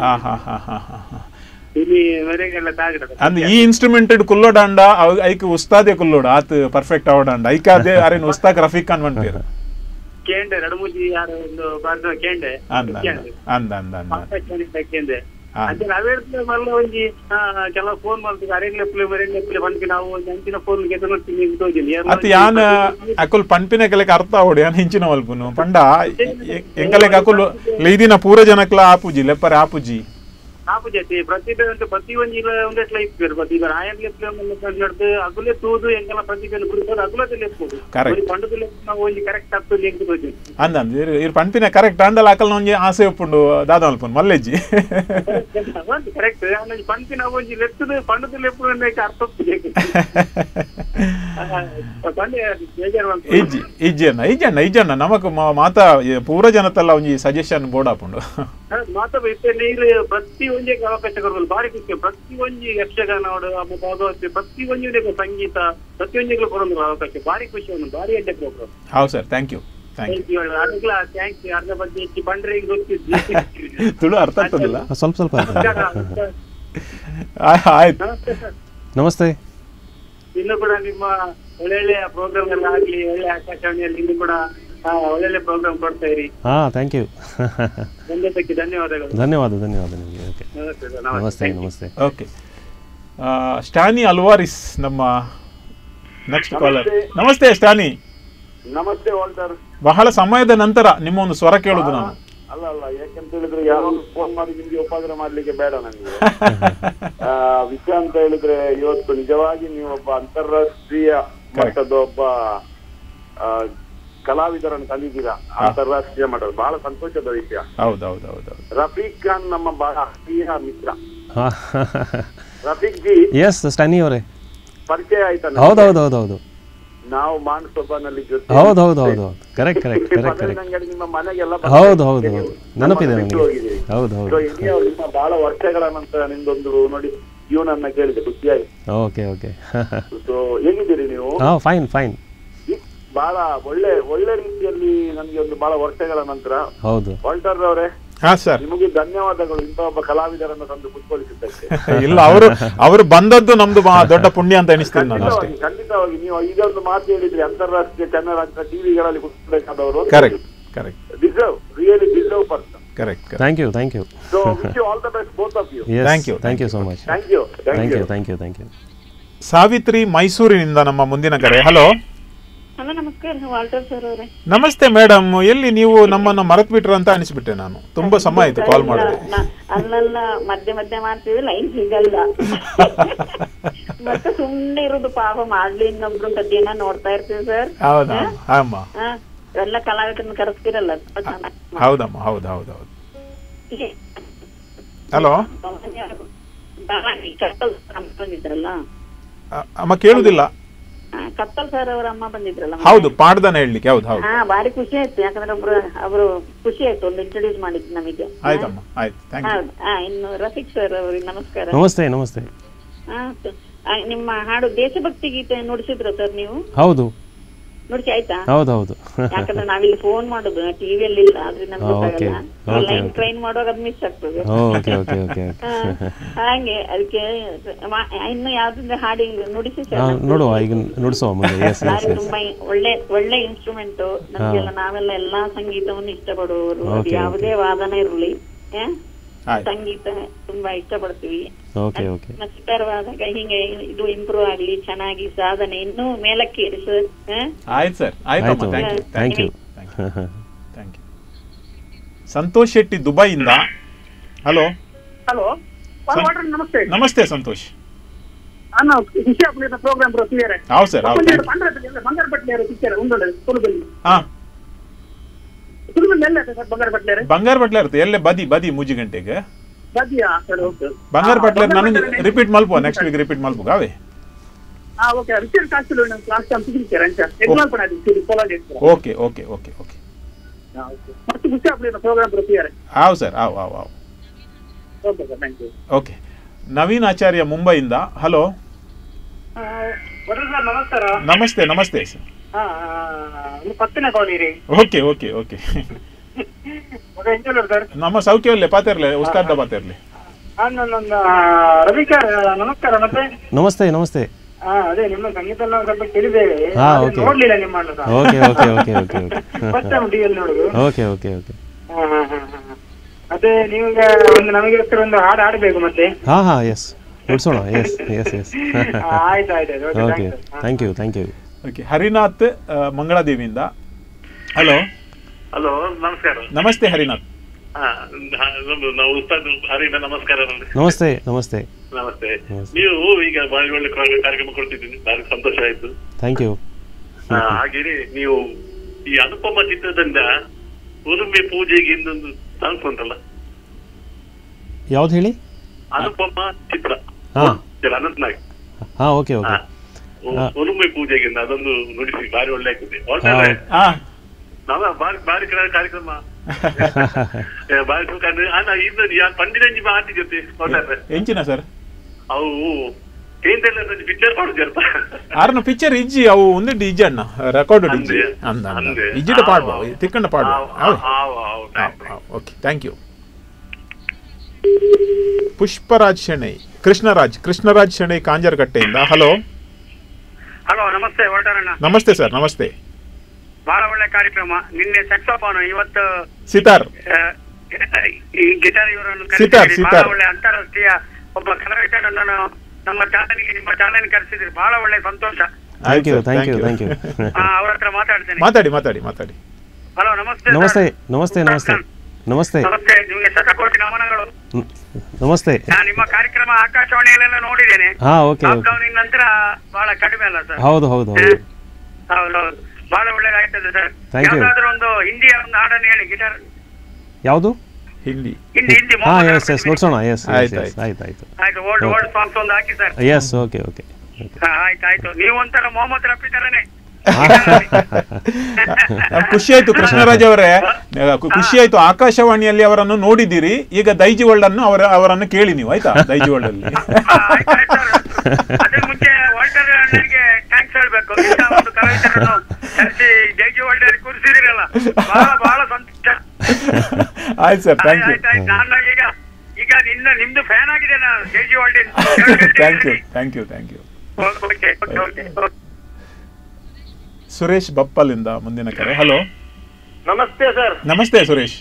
ಅಂದ್ ಈ ಇನ್ಸ್ಟ್ರುಮೆಂಟೆಡ್ ಕುಲ್ಲೋಡಾಂಡ ಐಕ್ ಉಸ್ತಾದೆ ಕುಲ್ಲೋಡ ಆತ್ ಪರ್ಫೆಕ್ಟ್ ಅವಡಾಂಡ ಐಕ ಅದೇ ಅರೇನ್ ಉಸ್ತಾಕ್ ರಫೀಕ್ ಖಾನ್ ಬಂದ್ಪೇರು ಕೇಂಡೆ ರಡಮುಜಿ ಯಾರು ಒಂದು ಬಾರ್ದ ಕೇಂಡೆ ಅಂದ ಅಂದ ಅಂದ ಅಂದ ಕೇಂದೆ అంటే అవేర్లో మళ్ళీ వచ్చి చాలా ఫోన్ ಮಾಡ್ತೀವಿ ಅರೆಗ್ಲೆಪ್ಲೆ ಮರೆಗ್ಲೆಪ್ಲೆ ಪಂಪಿನ ನಾವು ಒಂದು ಅಂಚಿನ ಫೋನ್ ಗೆದನೊತ್ತೀನಿ ಇಂತೋಜಿನಿ ಅತ್ ಯಾನ ಅಕುಲ್ ಪಂಪಿನ ಕೆಲಕ ಅರ್ಥ ಅವಡಿ ಯಾನ ಹಿಂಚಿನ ವಲ್ಪುನು ಪಂಡ ಎಂಕಲೆಕ ಅಕುಲ್ ಲೈದಿನ ಪೂರ ಜನಕ್ಲ ಆಪುಜಿ ಲೆಪ್ಪರೆ ಆಪುಜಿ ಆಪುಜಿ ಪ್ರತಿಭೆ ಅಂತ ಪ್ರತಿ ಒಂಜಿ ಒಂದೆಟ್ಲ ಇಪ್ಪೇರು ಪ್ರತಿಭೆ ಆಯರ್ಲೆಪ್ಲೆ ನಡೆದು ಅಗುಲೆ ತೂದು ಎಂಕಲ ಪ್ರತಿಭೆಯನ್ನು ಗುರುತಾರೆ ಅಗುಲದಲ್ಲಿ ಲೆಪ್ಪುದು ಪಂಡದ ಲೆಪ್ಪ ನಾವು ಒಂಜಿ ಕರೆಕ್ಟ್ ಆಗ್ತದೆ ಎಂಕ್ ತೋಜಿ ಅಂದಂದ ಇರ್ ಪಂಪಿನ ಕರೆಕ್ಟ್ ಅಂಡಲ ಅಕಲ್ ಒಂಜಿ ಆಸೆ ಒಪ್ಪುಂಡು ದಾದ ಮಲ್ಪುನು ಮಲ್ಲೆಜ್ಜಿ ಕರೆಕ್ಟ್ ಪಂಪಿನ ಒಂಜಿ ಲೆಪ್ಪುದು ಪಂಡದ ಲೆಪ್ಪುದು ಅನ್ನಕ್ಕೆ ಅರ್ಥ ಒಪ್ಪಿದೆ ಇಜ್ಜಿ ಇಜ್ಜನ್ನ ಇಜ್ಜನ್ನ ಇಜ್ಜನ್ನ ನಮಕ್ ಮಾತ ಪೂರ ಜನತೆಲ್ಲ ಒಂಜಿ ಸಜೆಷನ್ ಬೋರ್ಡ್ ಹಾಪುಂಡು ಮಾತ ಪ್ರತಿ ಒಂಜಿ ಅವಕಾಶ ಕೊಡ್ಬೋದು ಬಾರಿ ಖುಷಿ ಪ್ರತಿ ಒಂಜಿ ಯಕ್ಷಗಾನ ಭಾಗವತ ಪ್ರತಿ ಒಂಜಿ ಸಂಗೀತ ಪ್ರತಿ ಒಂಜಿಗಳು ಕೊಡೋದು ಅವಕಾಶ ಬಾರಿ ಖುಷಿ ಉಂಟು ಬಾರಿ ಎಡ್ಡೆ ಪ್ರೋಗ್ರಾಮ್. ಹೌದು sir. Thank you thank you ಅದಕ್ಲ ಥ್ಯಾಂಕ್ ಯು ಅರ್ಧ ಬಗ್ಗೆ ಹೆಚ್ಚಿ ಬಂದ್ರೆ ಗೊತ್ತಿದ್ದು ತುಳು ಅರ್ಥ ಆಗ್ತದಿಲ್ಲ ಸ್ವಲ್ಪ ಸ್ವಲ್ಪ. ಆಯ್ತು. ನಮಸ್ತೆ. ಇನ್ನು ಕೂಡ ನಿಮ್ಮ ಒಳ್ಳೊಳ್ಳೆಯ ಪ್ರೋಗ್ರಾಮ್ ಎಲ್ಲ ಆಗ್ಲಿ ಒಳ್ಳೆ ಆಕಾಶವಾಣಿಯಲ್ಲಿ ಇನ್ನು ಕೂಡ ಒಳ್ಳೊಳ್ಳೆ ಪ್ರೋಗ್ರಾಮ್ ಕೊಡ್ತಾ ಇರಿ. ಹಾ ಥ್ಯಾಂಕ್ ಯು. ಬಂದದ್ದಕ್ಕೆ ಧನ್ಯವಾದಗಳು. ಧನ್ಯವಾದ ಧನ್ಯವಾದ ನಿಮಗೆ. ಓಕೆ ನಮಸ್ತೆ ನಮಸ್ತೆ. ಓಕೆ ಸ್ಟಾನಿ ಅಲ್ವಾರಿಸ್ ನಮ್ಮ ನೆಕ್ಸ್ಟ್ ಕಾಲರ್. ನಮಸ್ತೆ ಸ್ಟಾನಿ. ನಮಸ್ತೆ ವಾಲ್ಟರ್. ಬಹಳ ಸಮಯದ ನಂತರ ನಿಮ್ಮ ಒಂದು ಸ್ವರ ಕೇಳುದು ನಾನು. ಅಲ್ಲ ಅಲ್ಲ ಯಾಕಂತ ಹೇಳಿದ್ರೆ ಯಾರೋ ಫೋನ್ ಮಾಡಿ ನಿಮ್ಗೆ ಉಪದ್ರ ಮಾಡ್ಲಿಕ್ಕೆ ಬೇಡ ನನಗೆ. ವಿಷಯ ಅಂತ ಹೇಳಿದ್ರೆ ಇವತ್ತು ನಿಜವಾಗಿ ನೀವು ಒಬ್ಬ ಅಂತಾರಾಷ್ಟ್ರೀಯ ಮಟ್ಟದ ಒಬ್ಬ ಕಲಾವಿದರನ್ನು ತಂದಿದ್ದೀರಾ ಅಂತಾರಾಷ್ಟ್ರೀಯ ಮಟ್ಟದ ಬಹಳ ಸಂತೋಷದ ವಿಷಯ. ಹೌದೌದೌದು. ರಫೀಕ್ ಖಾನ್ ನಮ್ಮ ಬಹಳ ಪ್ರಿಯ ಮಿತ್ರ. ರಫೀಕ್ ಜಿ ಎಸ್ ಸ್ಟಾನಿ ಅವರೇ ಪರಿಚಯ ಆಯ್ತಾ? ಹೌದೌದೌದೌದು. ನಾವು ಮಾನಸಭಾನಲ್ಲಿ ಜೊತೆ ಹೌದು ಹೌದು ಹೌದು ಕರೆಕ್ಟ್ ಕರೆಕ್ಟ್ ಕರೆಕ್ಟ್ ಕರೆಕ್ಟ್ ನಿಮ್ಮ ಮನೆಗೆಲ್ಲ ಹೌದು ಹೌದು ಹೌದು ನೆನಪಿದೆ ನನಗೆ. ಹೌದು ಹೌದು. ನಿಮ್ಮ ಬಹಳ ವರ್ಷಗಳ ನಂತರ ನಿಮ್ದೊಂದು ನೋಡಿ ಜೀವನನ್ನ ಕೇಳಿದೆ ಖುಷಿಯಾಗಿ. Okay okay. ಸೊ ಹೇಗಿದ್ದೀರಿ ನೀವು? ಹಾ ಫೈನ್ ಫೈನ್. ಬಹಳ ಒಳ್ಳೆ ಒಳ್ಳೆ ರೀತಿಯಲ್ಲಿ ನಮ್ಗೆ ಒಂದು ಬಹಳ ವರ್ಷಗಳ ನಂತರ. ಹೌದು ವಾಲ್ಟರ್ ಅವರೇ ನಿಮಗೆ ಧನ್ಯವಾದಗಳು ಇಂಥ ಒಬ್ಬ ಕಲಾವಿದರನ್ನು ತಂದು ಕುತ್ಕೊಳಿಸಿದ್ದಕ್ಕೆ. ಇಲ್ಲ ಅವರು ಅವರು ಬಂದದ್ದು ನಮ್ದು ದೊಡ್ಡ ಪುಣ್ಯ ಅಂತ ಎಣಿಸ್ತೇನೆ ನಾನು. ಖಂಡಿತವಾಗಿ ನೀವು ಈಗ ಒಂದು ಮಾತು ಹೇಳಿದ್ರಿ ಅಂತಾರಾಷ್ಟ್ರೀಯ ಚಾನೆಲ್ ಅಂತ ಟಿವಿಗಳಲ್ಲಿ ಕುತ್ಕೊಳ್ಬೇಕಾದವರು. Correct correct. Deserve really deserve person. Correct. Thank you thank you. So wish you all the best both of you. Thank you thank you so much. Thank you thank you thank you thank you. Savitri ಮೈಸೂರಿನಿಂದ ನಮ್ಮ ಮುಂದಿನ ಕರೆ. Hello hello ನಮಸ್ಕಾರ Walter sir ಅವರೇ. ನಮಸ್ತೆ madam, ಎಲ್ಲಿ ನೀವು ನಮ್ಮನ್ನ ಮರೆತು ಬಿಟ್ರ ಅಂತ ಅನಿಸ್ಬಿಟ್ಟೆ ನಾನು. ತುಂಬಾ ಸಮಯ ಆಯ್ತು ಕಾಲ್ ಮಾಡಿದೆ. ಅಲ್ಲಲ್ಲ ಮಧ್ಯೆ ಮಧ್ಯೆ ಮಾಡ್ತೀವಿ, ಲೈನ್ ಸಿಗಲ್ಲ. ಮತ್ತೆ ಸುಮ್ಮನೆ ಇರೋದು ಪಾಪ, ಮಾಡ್ಲಿ ಇನ್ನೊಬ್ರು ದಿನ ನೋಡ್ತಾ ಇರ್ತೀವಿ ಸರ್. ಹೌದಾ? ಅಮ್ಮ ಎಲ್ಲ ಕಲಾವಿದರನ್ನ ಕರೆಸ್ತಿರಲ್ಲ. ಹೌದಮ್ಮ, ಹೌದು ಹೌದು ಹೌದು. ಹಲೋ ಬಂದಿದ್ರಲ್ಲ ಅಮ್ಮ, ಕೇಳುದಿಲ್ಲ. ಕತ್ತಲ್ ಸರ್ ಅವರ ಅಮ್ಮ ಬಂದಿದ್ರಲ್ಲ. ಹೌದು, ಪಾಡ್ದನ ಹೇಳಲಿಕ್ಕೆ. ಹೌದು ಹೌದು. ಹಾ, ಬಾರಿ ಖುಷಿ ಆಯ್ತು. ಯಾಕಂದ್ರೆ ಒಬ್ರು ಅವರು ಖುಷಿ ಆಯ್ತು, ಒಂದು ಇಂಟ್ರೊಡ್ಯೂಸ್ ಮಾಡಿದ್ದು ನಮಗೆ. ಆಯ್ತಮ್ಮ, ಆಯ್ತು, ಥ್ಯಾಂಕ್ ಯು. ಹಾ, ಇನ್ನು ರಫೀಕ್ ಸರ್ ಅವ್ರಿಗೆ ನಮಸ್ಕಾರ. ನಮಸ್ತೆ ನಮಸ್ತೆ. ಹಾ, ನಿಮ್ಮ ಹಾಡು ದೇಶಭಕ್ತಿ ಗೀತೆ ನುಡಿಸಿದ್ರ ಸರ್ ನೀವು? ಹೌದು, ನುಡಿಸಿ ಆಯ್ತಾ? ಹೌದು ಹೌದು. ಯಾಕಂದ್ರೆ ನಾವಿಲ್ಲಿ ಫೋನ್ ಮಾಡುದು, ಟಿವಿಯಲ್ಲಿ ಇಲ್ಲ, ಆದ್ರಿಂದ ನಮ್ಗೆ ಗೊತ್ತಾಗಲ್ಲ. ಲೈನ್ ಟ್ರೈನ್ ಮಾಡುವಾಗ ಅದು ಮಿಸ್ ಆಗ್ತದೆ. ಹಾಗೆ ಅದಕ್ಕೆ ಇನ್ನು ಯಾವ್ದಂದ್ರೆ ಹಾಡಿ ನುಡಿಸಿ ಸರ್. ನೋಡುವ, ಈಗ ನುಡಿಸುವ ಮುಂದೆ. ತುಂಬಾ ಒಳ್ಳೆ ಒಳ್ಳೆ ಇನ್ಸ್ಟ್ರೂಮೆಂಟ್. ನಮ್ಗೆಲ್ಲ ನಾವೆಲ್ಲ ಎಲ್ಲಾ ಸಂಗೀತವನ್ನು ಇಷ್ಟಪಡುವವರು, ಯಾವುದೇ ವಾದನ ಇರಲಿ, ಸಂಗೀತ ತುಂಬಾ ಇಷ್ಟಪಡ್ತೀವಿ. ನಮಸ್ಕಾರವಾದಾಗ ಹಿಂಗೆ ಇದು ಇಂಪ್ರೂವ್ ಆಗ್ಲಿ, ಚೆನ್ನಾಗಿ ಸಾಧನೆ ಇನ್ನೂ ಮೇಲಕ್ಕೆ ಏರಿ ಸರ್. ಆಯ್ತು ಸರ್, ಆಯ್ತು. Thank you. Thank you. Santosh Shetty ದುಬೈಯಿಂದ. ಹಲೋ ಹಲೋ ನಮಸ್ತೆ. ನಮಸ್ತೆ ಸಂತೋಷ್. ಪ್ರೋಗ್ರಾಮ್ ಹೌದು ಸರ್. ಬಂಗಾರ ಬಟ್ಲೆ ಇರುತ್ತೆ ಎಲ್ಲೇ ಬದಿ ಬದಿ ಮೂಜಿ ಗಂಟೆಗೆ ಬಂಗಾರ ಬಟ್ಲೆ. ನನಗೆ ರಿಪೀಟ್ ಮಲ್ಪುವ, ನೆಕ್ಸ್ಟ್ ವೀಕ್ ರಿಪೀಟ್ ಮಲ್ಪುಗ ಅವೇ. Okay okay okay okay. ಹೌದು ಸರ್, ಹೌದು ಹೌದು ಹೌದು. ಓಕೆ. ನವೀನ್ ಆಚಾರ್ಯ ಮುಂಬೈಯಿಂದ. ಹಲೋ ನಮಸ್ತೆ. ನಮಸ್ತೆ ಸರ್. Okay okay okay. ನಮ್ಮ ಸೌಖ್ಯವಲ್ಲೇ ಪಾತಿರ್ಲೆ ಉಸ್ತಾದ ಪಾತಿರ್ಲೆ. ನಮಸ್ಕಾರ. ಮತ್ತೆ ನಮಸ್ತೆ ನಮಸ್ತೆ. ಅದೇ ನಿಮ್ಮ ಸಂಗೀತ ಸ್ವಲ್ಪ ಕೇಳಿದ್ದೇವೆ, ನೋಡ್ಲಿಲ್ಲ ನಿಮ್ಮ. Okay okay okay okay okay okay okay. ಅದೇ ನೀವು ಒಂದು ನಮಗೋಸ್ಕರ ಒಂದು ಹಾಡು ಹಾಡಬೇಕು ಮತ್ತೆ. ಹಾ ಹಾ ಎಸ್, ನುಡಿಸೋಣ. Yes yes yes. ಆಯ್ತು ಆಯ್ತು. Okay, thank you thank you. Okay. Harinath ಮಂಗಳಾದೇವಿಯಿಂದ. ಹಲೋ ಹಲೋ ನಮಸ್ಕಾರ. ನಮಸ್ತೆ ಹರಿನಾಥ್. ನಾವು ಉಸ್ತಾದ್ ಹರಿನ ನಮಸ್ಕಾರ. ನಮಸ್ತೆ ನಮಸ್ತೆ ನಮಸ್ತೆ. ನೀವು ಈಗ ಬಾರಿ ಒಳ್ಳೆ ಕಾರ್ಯಕ್ರಮ ಕೊಡ್ತಿದ್ದೀನಿ, ಬಾರಿ ಸಂತೋಷ ಆಯ್ತು. Thank you. ಹಾಗೇನೆ ನೀವು ಈ ಅನುಪಮ ಚಿತ್ರದಿಂದ ಉರುಮೆ ಪೂಜೆಗೆ ಇನ್ನೊಂದು ಸಾಂಗ್ ಉಂಟಲ್ಲ, ಯಾವ್ದು ಹೇಳಿ? ಅನುಪಮ ಚಿತ್ರ ಅನಂತ್ ನಾಗ್. ಹಾ ಓಕೆ ಓಕೆ. ಉರುಮೆ ಪೂಜೆಗೆ ಅದೊಂದು ನುಡಿಸಿ, ಬಾರಿ ಒಳ್ಳೆ ಆಗ್ತದೆ. ಬಾರಿ ಬಾರಿ ಕಾರ್ಯಕ್ರಮ ಬಾರಿ ಪಂಡಿರಂಜಿ ಮಾತಿ ಜೊತೆ ಎಂಚಿನ ಸರ್ ಅವು ಪಿಕ್ಚರ್ ಮಾಡುದು ಆರ್ನ ಪಿಕ್ಚರ್ ಇಜ್ಜಿ ಅವು ಒಂದಿಟ್ಟು ಇಜ್ಜಿ ಅಣ್ಣ ರೆಕಾರ್ಡ್ ಇಜ್ಜಿ ಅಂದ ಇಜ್ಜಿಡ ಪಾಡುವ ತಿಕ್ಕಂಡ ಪಾಡುವ. Okay, thank you. Pushparaj Shenoy. Krishnaraj Krishnaraj Shenoy ಕಾಂಜರಕಟ್ಟೆಯಿಂದ. ಹಲೋ ಹಲೋ ನಮಸ್ತೆ. ನಮಸ್ತೆ ಸರ್. ನಮಸ್ತೆ. ಬಹಳ ಒಳ್ಳೆ ಕಾರ್ಯಕ್ರಮ. ನಿನ್ನೆ ಸೆಕ್ಸೋಫೋನ್, ಇವತ್ತು ಸಿತಾರ್ ಗಿಟಾರ್ ಇವರನ್ನು ಬಹಳ ಒಳ್ಳೆ ಅಂತಾರಾಷ್ಟ್ರೀಯ ಒಬ್ಬ ಕಲಾವಿದರನ್ನು ನಮ್ಮ ಚಾನಲ್ಗೆ ನಿಮ್ಮ ಚಾನಲ್ ಕರೆಸಿದ್ರಿ, ಬಹಳ ಒಳ್ಳೆ ಸಂತೋಷ. Thank you thank you thank you. ಅವ್ರ ಹತ್ರ ಮಾತಾಡ್ತೇನೆ. ಮಾತಾಡಿ ಮಾತಾಡಿ ಮಾತಾಡಿ. ಹಲೋ ನಮಸ್ತೆ. ನಮಸ್ತೆ ನಮಸ್ತೆ ನಮಸ್ತೆ ನಮಸ್ತೆ ನಮಸ್ತೆ. ನಿಮಗೆ ಶತಕೋಟಿ ನಮನಗಳು. ನಮಸ್ತೆ. ನಿಮ್ಮ ಕಾರ್ಯಕ್ರಮ ಆಕಾಶವಾಣಿಯಲ್ಲೆಲ್ಲ ನೋಡಿದ್ದೇನೆ. ಲಾಕ್ಡೌನ್ ನಂತರ ಬಹಳ ಕಡಿಮೆ ಅಲ್ಲ ಸರ್? ಹೌದು ಹೌದು ಹೌದು ಹೌದೌದು, ಬಹಳ ಒಳ್ಳೆದಾಗ್ತದೆ ಸರ್. ಯಾವ್ದಾದ್ರು ಒಂದು ಹಿಂದಿಯ ಒಂದು ಹಾಡನ್ನು ಹೇಳಿ. ಗಿಟಾರ್ ಯಾವುದು? ಹಿಂದಿ ಹಿಂದಿ ಹಿಂದಿ ಹಾ ಎಸ್ ಎಸ್ ನೋಡ್ಸೋಣ. ಎಸ್ ಆಯ್ತು ಆಯ್ತು ಆಯ್ತು. ಓಲ್ಡ್ ಓಲ್ಡ್ ಸಾಂಗ್ಸ್ ಒಂದು ಹಾಕಿ ಸರ್. Yes okay okay. ಆಯ್ತು ಆಯ್ತು. ನೀವು ಒಂಥರ ಮೊಹಮ್ಮದ್ ರಫಿ ತರನೇ. ಖುಷಿ ಆಯ್ತು ಕೃಷ್ಣರಾಜ್ ಅವರೇ, ಖುಷಿ ಆಯ್ತು. ಆಕಾಶವಾಣಿಯಲ್ಲಿ ಅವರನ್ನು ನೋಡಿದ್ದೀರಿ, ಈಗ ದೈಜಿ ವರ್ಲ್ಡ್ ಅನ್ನು ಅವರ ಅವರನ್ನು ಕೇಳಿ ನೀವು, ಆಯ್ತಾ? ದೈಜಿ ವರ್ಲ್ಡ್ ಅಲ್ಲಿ ಅದ್ರ ಮುಂಚೆ ವಾಲ್ಟರ್ ಅಣ್ಣನಿಗೆ ಥ್ಯಾಂಕ್ಸ್ ಹೇಳ್ಬೇಕು. ಒಂದು ಕಲಾವಿದರನ್ನು ಕರೆಸಿ ದೈಜಿ ವರ್ಲ್ಡ್ ಅಲ್ಲಿ ಕೂರಿಸಿದಿರಲ್ಲ, ಬಹಳ ಬಹಳ ಸಂತೋಷ. ಆಯ್ತು ಸರ್, ಥ್ಯಾಂಕ್ ಯು. ನಾನು ಈಗ ಈಗ ನಿನ್ನ ನಿಮ್ದು ಫ್ಯಾನ್ ಆಗಿದೆ ನಾನು Daijiworld. Thank you thank you thank you. Suresh Bappal ಇಂದ ಮುಂದಿನ ಕರೆ. ಹಲೋ ನಮಸ್ತೆ ಸರ್. ನಮಸ್ತೆ ಸುರೇಶ್.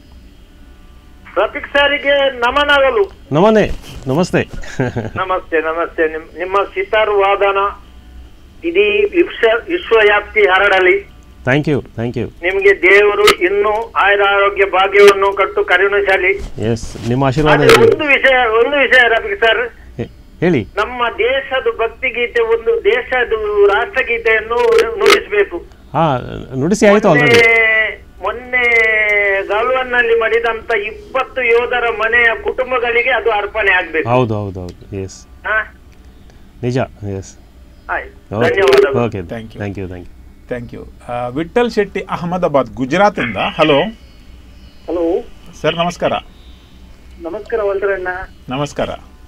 ರಫೀಕ್ ಸಾರಿಗೆ ನಮನಗಳು. ನಮನೆ. ನಮಸ್ತೆ ನಮಸ್ತೆ ನಮಸ್ತೆ. ನಿಮ್ಮ ಸಿತಾರ್ ವಾದನ ಇಡೀ ವಿಶ್ವ ವಿಶ್ವವ್ಯಾಪ್ತಿ ಹರಡಲಿ. Thank you thank you. ನಿಮಗೆ ದೇವರು ಇನ್ನೂ ಆಯುರ ಆರೋಗ್ಯ ಭಾಗ್ಯವನ್ನು ಕಟ್ಟು ಕರುಣಿಸಲಿ. ಎಸ್, ನಿಮ್ಮ ಆಶೀರ್ವಾದ. ಒಂದು ವಿಷಯ ಒಂದು ವಿಷಯ ರಫೀಕ್ ಸರ್ ಹೇಳಿ. ನಮ್ಮ ದೇಶದ ಭಕ್ತಿಗೀತೆ, ಒಂದು ದೇಶದ ರಾಷ್ಟ್ರಗೀತೆಯನ್ನು ನುಡಿಸಬೇಕು. ಹಾ, ನುಡಿಸಿ ಆಯ್ತು ಆಲ್ರೆಡಿ. ಮೊನ್ನೆ ಗಾಲ್ವನ್ನಲ್ಲಿ ಮಡಿದಂತ ಇಪ್ಪತ್ತು ಯೋಧರ ಮನೆಯ ಕುಟುಂಬಗಳಿಗೆ ಅದು ಅರ್ಪಣೆ ಆಗ್ಬೇಕು. ಹೌದು ಹೌದು ಹೌದು. ಎಸ್, ನಿಜ. ಎಸ್, ಧನ್ಯವಾದ. Okay, thank you thank you thank you thank you. Vittal Shetty, Ahmedabad, Gujarat ಇಂದ. ಹಲೋ ಹಲೋ ಸರ್, ನಮಸ್ಕಾರ. ನಮಸ್ಕಾರ ವಲ್ರಣ್ಣ. ನಮಸ್ಕಾರ.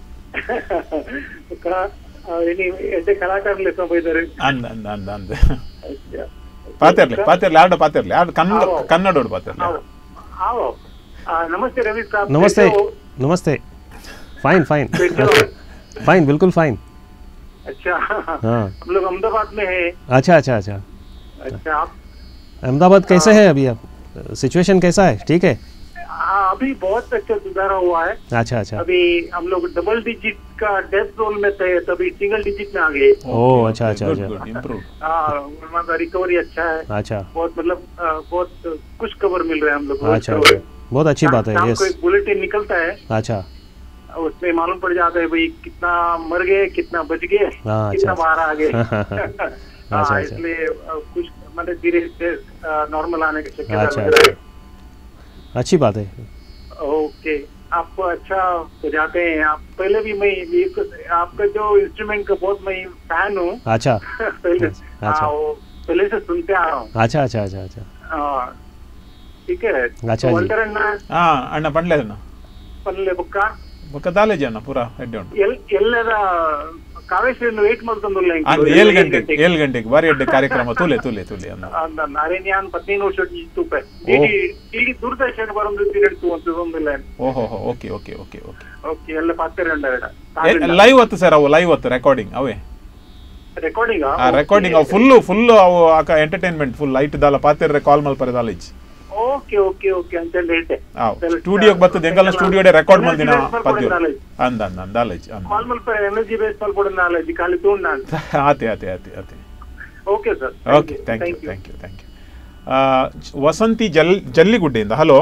ಎಡ್ಡೆ ಕಲಾಕಾರರಲ್ಲಿ ಇದ್ದಾರೆ. ಅಂದ ಅಂದ ಅಂದ ಅಂದ ಪಾತಿರ್ಲಿ ಪಾತಿರ್ಲಿ ಆಡು ಪಾತಿರ್ಲಿ ಆಡು ಕನ್ನಡ ಕನ್ನಡ ಪಾತಿರ್ಲಿ. नमस्ते रवि साहब. नमस्ते नमस्ते. फाइन फाइन फाइन बिल्कुल फाइन. अच्छा, हाँ, हम लोग अहमदाबाद में है. अच्छा अच्छा अच्छा अच्छा, आप अहमदाबाद कैसे है अभी? आप सिचुएशन कैसा है? ठीक है. हाँ, अभी बहुत अच्छा सुधारा हुआ है. अच्छा अच्छा. अभी हम लोग डबल डिजिट का डेथ जोन में थे, तभी सिंगल डिजिट में आ गए. ओह, अच्छा अच्छा अच्छा. हाँ, रिकवरी अच्छा है. अच्छा, बहुत मतलब बहुत कुछ कवर मिल रहा है हम लोग को. अच्छा, बहुत अच्छी बात है. यस, एक बुलेटिन निकलता है. अच्छा, उसमें मालूम पड़ जाता है भाई कितना मर गए, कितना बच गए, कितना बाहर आ गए. हाँ, इसलिए कुछ मतलब धीरे से नॉर्मल आने की शक्यता लग रहा है. अच्छी बात है. ओके, आप अच्छा बजाते हैं. आप पहले भी मैं आपका जो इंस्ट्रूमेंट का बहुत मैं फैन हूँ. अच्छा, पहले अच्छा, पहले से सुनते आ रहा हूँ. अच्छा अच्छा अच्छा अच्छा. ठीक है. अच्छा जी. ಹಾ ಅಣ್ಣ ಪಂಡ್ಲೆ ಅಣ್ಣ ಪಲ್ಲೆ ಬುಕ್ಕ ಬುಕ್ಕ ದಾಲೇಜಿ ಅಣ್ಣ ಪೂರಾ ಹೆಡ್ ಉಂಟು. ಎಲ್ಲದ ಕಾವೇಶ್ವರಿಯನ್ನು ವೇಟ್ ಮಾಡ್ಕೊಂಡಲ್ಲ ಏಳು ಗಂಟೆಗೆ ಏಳು ಗಂಟೆಗೆ ಬಾರಿ ಎಡ್ಡೆ ಕಾರ್ಯಕ್ರಮ ತುಲೆ ತುಲೆ ತುಲೆ ಅನ್ನ ಅರೆ ನಾನು ಹದಿನೈದು ವರ್ಷ ಇತ್ತು ಟಿವಿ ದೂರದರ್ಶನ ಬರೋದು ತಿರುಡ್ತು ಅಂತ ಒಂದಿಲ್ಲ. ಓಹೋ okay okay okay okay okay, ಎಲ್ಲ ಪಾತ್ರ ಲೈವ್ ಹೊತ್ತು ಸರ್, ಅವು ಲೈವ್ ಹೊತ್ತು ರೆಕಾರ್ಡಿಂಗ್ ಅವೇ ರೆಕಾರ್ಡಿಂಗ್ ರೆಕಾರ್ಡಿಂಗ್ ಅವು ಫುಲ್ ಫುಲ್ ಅವು ಎಂಟರ್ಟೈನ್ಮೆಂಟ್ ಫುಲ್ ಲೈಟ್ ದಾಲ ಪಾತಿರ್ರೆ ಕಾಲ್ ಮಲ್ಪರೆ ದಾಲೇಜ್. ಓಕೆ ಓಕೆ ಓಕೆ ಅಂತ ಹೇಳ್ತೆ. ಸ್ಟುಡಿಯೋಗೆ ಬರ್ತದೆ ಎಂಗಲ್ಲ ಸ್ಟುಡಿಯೋಡೆ ರೆಕಾರ್ಡ್ ಮಾಡ್ದಿನ ಪದ್ಯ ಅಂದ ಅಂದ ಅಂದಾಲೇಜ್ ಕಾಲ್ ಮಲ್ಪರೆ ಎನರ್ಜಿ ಬೇಸ್ ಮಲ್ಪಡ ನಾಲೇಜ್ ಖಾಲಿ ತೂಂಡ ಅಂತ. ಆತೆ ಆತೆ ಆತೆ ಆತೆ. Okay sir. Okay, thank you thank you thank you. Vasanthi ಜಲ್ ಜಲ್ಲಿಗುಡ್ಡೆಯಿಂದ. ಹಲೋ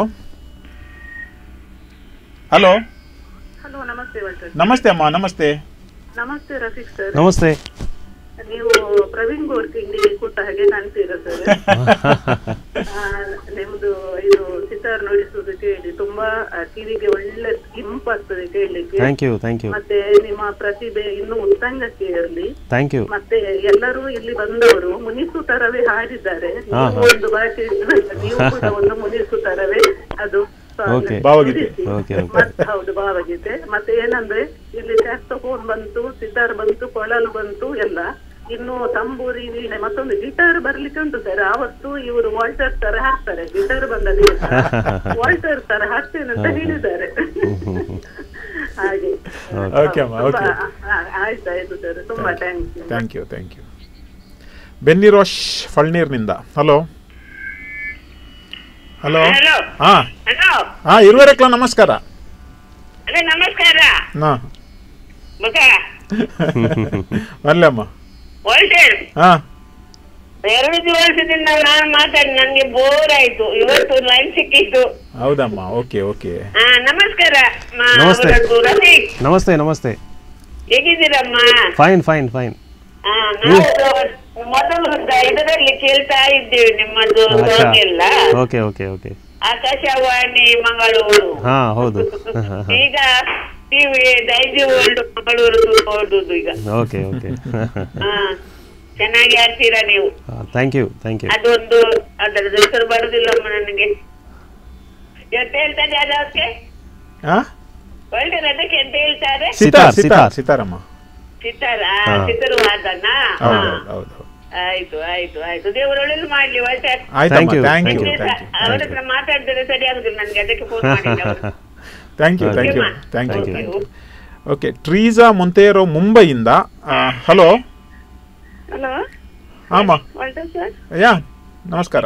ಹಲೋ ಹಲೋ, ನಮಸ್ತೆ ವಲ್ಟರ್. ನಮಸ್ತೆ ಅಮ್ಮ. ನಮಸ್ತೆ. ನಮಸ್ತೆ ರಫೀಕ್ ಸರ್. ನಮಸ್ತೆ. ನೀವು ಪ್ರವೀಣ್ ಗೋಡ್ಕಿಂಡಿ ಕೂತ ಹಾಗೆ ಕಾಣ್ತೀರ ಸರ್. ನಿಮ್ದು ಇದು ಸಿತಾರ್ ನುಡಿಸುವುದು ಕೇಳಿ ತುಂಬಾ ಕಿವಿಗೆ ಒಳ್ಳೆ ಇಂಪಾಗ್ತದೆ ಕೇಳಲಿಕ್ಕೆ. Thank you thank you. ಮತ್ತೆ ನಿಮ್ಮ ಪ್ರತಿಭೆ ಇನ್ನೂ ಉತ್ತಂಗಕ್ಕೆ ಇರಲಿ. Thank you. ಮತ್ತೆ ಎಲ್ಲರೂ ಇಲ್ಲಿ ಬಂದವರು ಮುನಿಸು ತರವೇ ಹಾಡಿದ್ದಾರೆ. ನೀವು ಒಂದು ಭಾಷೆ ನೀವು ಕೂಡ ಒಂದು ಮುನಿಸು ತರವೇ ಅದು ಭಾವಗೀತೆ. ಹೌದು, ಭಾವಗೀತೆ. ಮತ್ತೆ ಏನಂದ್ರೆ ಇಲ್ಲಿ ಸ್ಯಾಕ್ಸೋಫೋನ್ ಬಂತು, ಸಿತಾರ್ ಬಂತು, ಕೊಳಲು ಬಂತು ಎಲ್ಲ. ಇನ್ನು ತಂಬೂರಿ, ವೀಣೆ, ಮತ್ತೊಂದು ಗಿಟಾರ್ ಬರ್ಲಿಕ್ಕೆ ಉಂಟು ಸರ್. ಆವತ್ತು ಇವರು ವಾಲ್ಟರ್ ತರ ಹಾಡ್ತಾರೆ. ಗಿಟಾರ್ ಬಂದ ದಿವಸ ವಾಲ್ಟರ್ ತರ ಹಾಡ್ತೇನೆ ಅಂತ ಹೇಳಿದ್ದಾರೆ. ಹಾಗೆ ಆಯ್ತಾಯ್ತು ಸರ್, ತುಂಬಾ thanks. Thank you thank you. ಬೆನ್ನಿರೋಶ್ ಫಳ್ನೀರ್ನಿಂದ. Hello hello. ಹಾ ಹಾ ಇರುವರೆಕ್ಲ ನಮಸ್ಕಾರ. ನಮಸ್ಕಾರ. ಬರ್ಲಮ್ಮ. ಹಾ ಎರಡು ದಿವಸದಿಂದ ನಾನು ಮಾತಾಡಿ ನನಗೆ ಬೋರ್ ಆಯ್ತು. ಇವತ್ತು ಲೈನ್ ಸಿಕ್ಕಿತ್ತು. ಹೌದಮ್ಮ. Okay okay. ನಮಸ್ಕಾರ. ನಮಸ್ತೆ ನಮಸ್ತೆ ನಮಸ್ತೆ. ಹೇಗಿದ್ದೀರಮ್ಮ? Fine fine fine. ಮೊದಲು ಇದರಲ್ಲಿ ಕೇಳ್ತಾ ಇದ್ದೇವೆ ನಿಮ್ಮದು ಎಲ್ಲ. Okay okay okay. Akashvani Mangaluru. ಹಾ ಹೌದು. ಈಗ ಟಿವಿ ದೈಜಿ ವರ್ಲ್ಡ್ ಮಂಗಳೂರು ನೋಡುದು ಈಗ. Okay okay. ಚೆನ್ನಾಗಿ ಆಡ್ತೀರಾ ನೀವು. Thank you thank you. ಅದೊಂದು ಅದರ ಹೆಸರು ಬರುದಿಲ್ಲಮ್ಮ ನನಗೆ. ಎಂತ ಹೇಳ್ತಾರೆ ಅದಕ್ಕೆ? ವರ್ಲ್ಡ್ ಅದಕ್ಕೆ ಎಂತ ಹೇಳ್ತಾರೆ? ಸಿತಾರ್ ಸಿತಾರ್ ಸಿತಾರಮ್ಮ. ಸಿತಾರ ಸಿತಾರು ವಾದನ. ಆಯ್ತು ಆಯ್ತು ಆಯ್ತು. ದೇವರು ಒಳ್ಳೆದು ಮಾಡ್ಲಿ. ಅವರ ಹತ್ರ ಮಾತಾಡಿದ್ರೆ ಸರಿ ಆಗುದಿಲ್ಲ ನನಗೆ, ಅದಕ್ಕೆ ಫೋನ್ ಮಾಡಿಲ್ಲ. Thank you thank you thank you. Okay, Treesa Monteiro ಮುಂಬೈಯಿಂದ. Hello hello. ಆಮಾ ಯಾ ನಮಸ್ಕಾರ.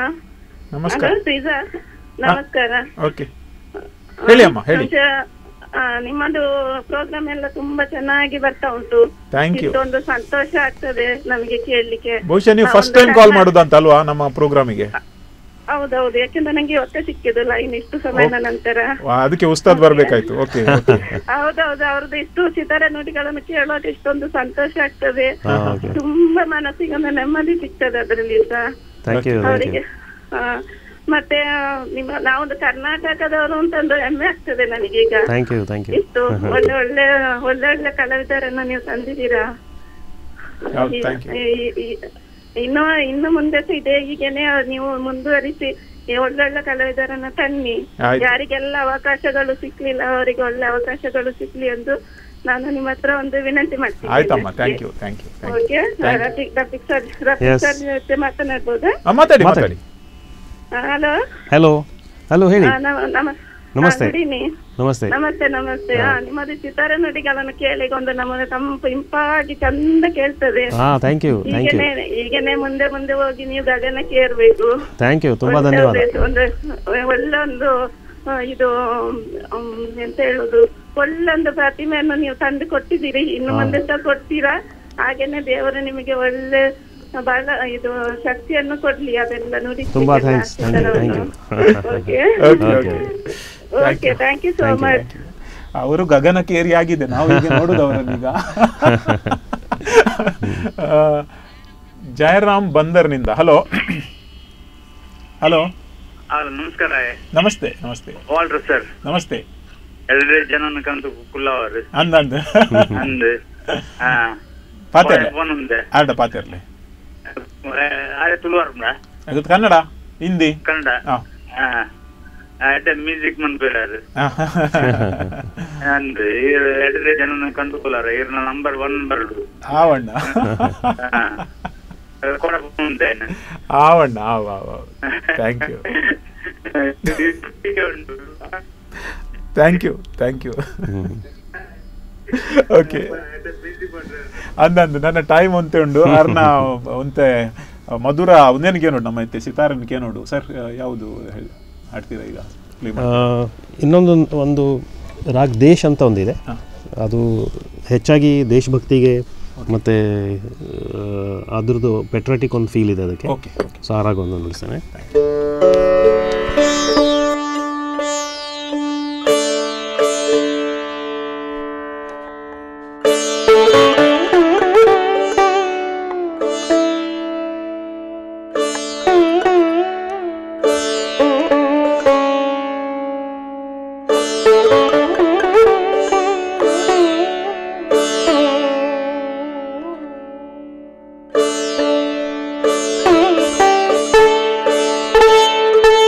ನಮಸ್ಕಾರ. ಟ್ರೀಸಾ ನಮಸ್ಕಾರ. ಓಕೆ ಹೇಳಿ ಅಮ್ಮ ಹೇಳಿ. ಆ, ನಿಮ್ಮದು ಪ್ರೋಗ್ರಾಮ್ ಎಲ್ಲ ತುಂಬಾ ಚೆನ್ನಾಗಿ ಬರ್ತಾ ಉಂಟು. ಇಷ್ಟೊಂದು ಸಂತೋಷ ಆಗ್ತದೆ ನಮಗೆ ಕೇಳಲಿಕ್ಕೆ. ಬಹುಶಃ ನೀವು ಫಸ್ಟ್ ಟೈಮ್ ಕಾಲ್ ಮಾಡುದಂತ ಅಲ್ವಾ ನಮ್ಮ ಪ್ರೋಗ್ರಾಮಿಗೆ? ಹೌದೌದು, ಯಾಕಂದ್ರೆ ನಂಗೆ ಹೊತ್ತೆ ಸಿಕ್ಕಿದ್ದು ಲೈನ್ ಇಷ್ಟು ಸಮಯದ ನಂತರ. ಅದಕ್ಕೆ ಉಸ್ತಾದ್ ಬರ್ಬೇಕಾಯ್ತು. ಓಕೆ. ಹೌದೌದು, ಅವ್ರದ್ದು ಇಷ್ಟು ಸಿತಾರ ನುಡಿಗಳನ್ನು ಕೇಳುವಾಗ ಇಷ್ಟೊಂದು ಸಂತೋಷ ಆಗ್ತದೆ. ತುಂಬಾ ಮನಸ್ಸಿಗೆ ಒಂದು ನೆಮ್ಮದಿ ಸಿಗ್ತದೆ ಅದರಲ್ಲಿ ಸಹ ಅವರಿಗೆ. ಮತ್ತೆ ನಿಮ್ಮ ನಾವೊಂದು ಕರ್ನಾಟಕದವರು ಅಂತಂದು ಹೆಮ್ಮೆ ಆಗ್ತದೆ ನನಗೀಗ. ಇಷ್ಟು ಒಳ್ಳೆ ಒಳ್ಳೆ ಒಳ್ಳೆ ಒಳ್ಳೆ ಕಲಾವಿದರನ್ನ ನೀವು ತಂದಿದ್ದೀರಾ. ಇನ್ನು ಇನ್ನು ಮುಂದೆ ಸಹ ಇದೆ ಹೀಗೇನೆ ನೀವು ಮುಂದುವರಿಸಿ ಒಳ್ಳೊಳ್ಳೆ ಕಲಾವಿದರನ್ನ ತನ್ನಿ. ಯಾರಿಗೆಲ್ಲ ಅವಕಾಶಗಳು ಸಿಕ್ಲಿಲ್ಲ ಅವರಿಗೆ ಒಳ್ಳೆ ಅವಕಾಶಗಳು ಸಿಕ್ಲಿ ಎಂದು ನಾನು ನಿಮ್ಮ ಹತ್ರ ಒಂದು ವಿನಂತಿ ಮಾಡ್ತೀನಿ. ರಫೀಕ್ ಸರ್ ಜೊತೆ ಮಾತನಾಡ್ಬೋದಾ? ಹಲೋ ಹಲೋ ಹಲೋ ಹೇಳಿ. ನಮಸ್ತೆ ನಮಸ್ತೆ ನಮಸ್ತೆ ನಮಸ್ತೆ. ನಿಮ್ಮದು ಸಿತಾರ ನುಡಿಗಳನ್ನು ಕೇಳಿ ಒಂದು ನಮ್ಮನ್ನು ತಂಪು ಇಂಪಾಗಿ ಚಂದ ಕೇಳ್ತದೆ. ಈಗನೇ ಈಗನೇ ಮುಂದೆ ಮುಂದೆ ಹೋಗಿ ನೀವು ಗಗನಕ್ಕೆ ಏರ್ಬೇಕು. ಥ್ಯಾಂಕ್ ಯು, ತುಂಬಾ ಧನ್ಯವಾದ. ಒಂದು ಒಳ್ಳೆ ಒಂದು ಇದು ಎಂತ ಹೇಳುದು, ಒಳ್ಳೊಂದು ಪ್ರತಿಮೆಯನ್ನು ನೀವು ತಂದು ಕೊಟ್ಟಿದ್ದೀರಿ, ಇನ್ನು ಮುಂದೆ ಸಹ ಕೊಡ್ತೀರಾ. ಹಾಗೇನೆ ದೇವರು ನಿಮಗೆ ಒಳ್ಳೆ ಬಹಳ ಇದು ಶಕ್ತಿಯನ್ನು ಕೊಡ್ಲಿ ಅದೆಲ್ಲ ನೋಡಿ. ತುಂಬಾ thanks. Okay, thank you so much. ಅವರು ಗಗನಕೇರಿ ಆಗಿದೆ, ನಾವು ಈಗ ನೋಡುದು ಅವರನ್ನೀಗ. ಜಯರಾಮ್ ಬಂದರ್ನಿಂದ. ಹಲೋ ಹಲೋ ನಮಸ್ಕಾರ. ನಮಸ್ತೆ ನಮಸ್ತೆ ವಾಲ್ಟರ್ ಸರ್. ನಮಸ್ತೆ. ಎಲ್ಲರೇ ಜನನ ಕಂತು ಕುಲ್ಲವರು ಅಂದಂದು ಅಂದು ಪಾತೆರ್ಲೆ ಆಡ ಪಾತೆರ್ಲೆ ಆರೆ ತುಳುವಾರ ಅದು ಕನ್ನಡ ಹಿಂದಿ ಕನ್ನಡ ಅದೇ ಮ್ಯೂಸಿಕ್ ಮನ್ಪೇರಾರು ಅಂದು ಎರಡರೇ ಜನನ ಕಂತು ಕುಲ್ಲಾರ ಇವ್ರನ್ನ ನಂಬರ್ ಒನ್ ಬರ್ಡು ಆವಣ್ಣ ಆವಣ್ಣ ಆವ thank you thank you thank you okay ಅಂದಂದು ನನ್ನ ಟೈಮ್ ಒಂತೆ ಉಂಡು ಅರ್ನ ಒಂತೆ ಮಧುರ ಒಂದೇನಿಗೆ ನೋಡು ನಮ್ಮ ಐತೆ ಸಿತಾರನಿಗೆ ನೋಡು ಸರ್ ಯಾವುದು ಹಾಡ್ತೀರಾ ಈಗ? ಇನ್ನೊಂದು ಒಂದು ರಾಗ್ ದೇಶ್ ಅಂತ ಒಂದಿದೆ, ಅದು ಹೆಚ್ಚಾಗಿ ದೇಶಭಕ್ತಿಗೆ ಮತ್ತು ಅದ್ರದ್ದು ಪೆಟ್ರಾಟಿಕ್ ಒಂದು ಫೀಲ್ ಇದೆ ಅದಕ್ಕೆ. ಸೊ ಆ ರಾಗ ಒಂದು ನುಡಿಸ್ತೇನೆ. Thank you.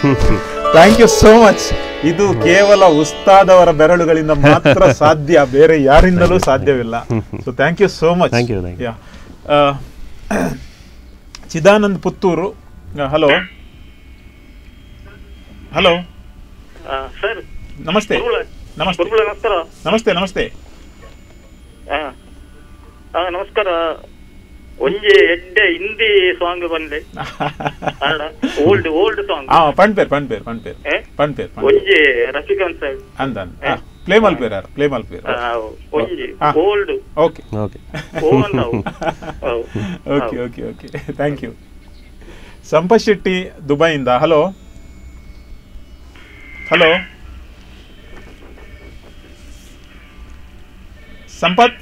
Thank you so much. ಇದು ಕೇವಲ ಉಸ್ತಾದವರ ಬೆರಳುಗಳಿಂದ ಮಾತ್ರ ಸಾಧ್ಯ, ಬೇರೆ ಯಾರಿಂದಲೂ ಸಾಧ್ಯವಿಲ್ಲ. So thank you so much. Chidanand Puttur, hello hello sir ನಮಸ್ತೆ. ನಮಸ್ತೆ ನಮಸ್ತೆ ನಮಸ್ತೆ ನಮಸ್ಕಾರ. ಒಂಜಿ ಎಡ್ಡೆ ಹಿಂದಿ ಸಾಂಗ್ ಬಂದೆ, ಓಲ್ಡ್ ಓಲ್ಡ್ ಸಾಂಗ್. ಆ ಪಣ್ಪೇರ್ ಪಣ್ಪೇರ್ ಪಣ್ಪೇರ್ ಪಣ್ಪೇರ್ ಒಂಜಿ ರಫಿಕನ್ ಸರ್ ಅಂದನ್ ಪ್ಲೇ ಮಲ್ಪೇರ್ ಯಾರು ಪ್ಲೇ ಮಲ್ಪೇರ್ ಒಂಜಿ old. Okay okay okay okay okay thank you. Sampath Shetty ದುಬೈಯಿಂದ, hello hello Sampath,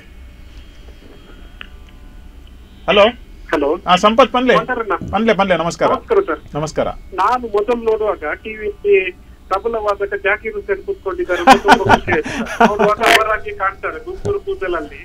hello hello. ಹಾ ಸಂಪತ್ ಪನ್ಲೆ ಪನ್ಲೆ ಪನ್ಲೆ ನಮಸ್ಕಾರ. ನಮಸ್ಕಾರ ಸರ್. ನಮಸ್ಕಾರ. ನಾನು ಮೊದಲು ನೋಡುವಾಗ ಟಿವಿಯಲ್ಲಿ ತಬಲವಾದಕ ಜಾಕೀರ್ ಹುಸೇನ್ ಕೂತ್ಕೊಂಡಿದ್ದಾರೆ, ಅವರಾಗಿ ಕಾಣ್ತಾರೆ ಗುಂಪೂರು ಕೂದಲಲ್ಲಿ.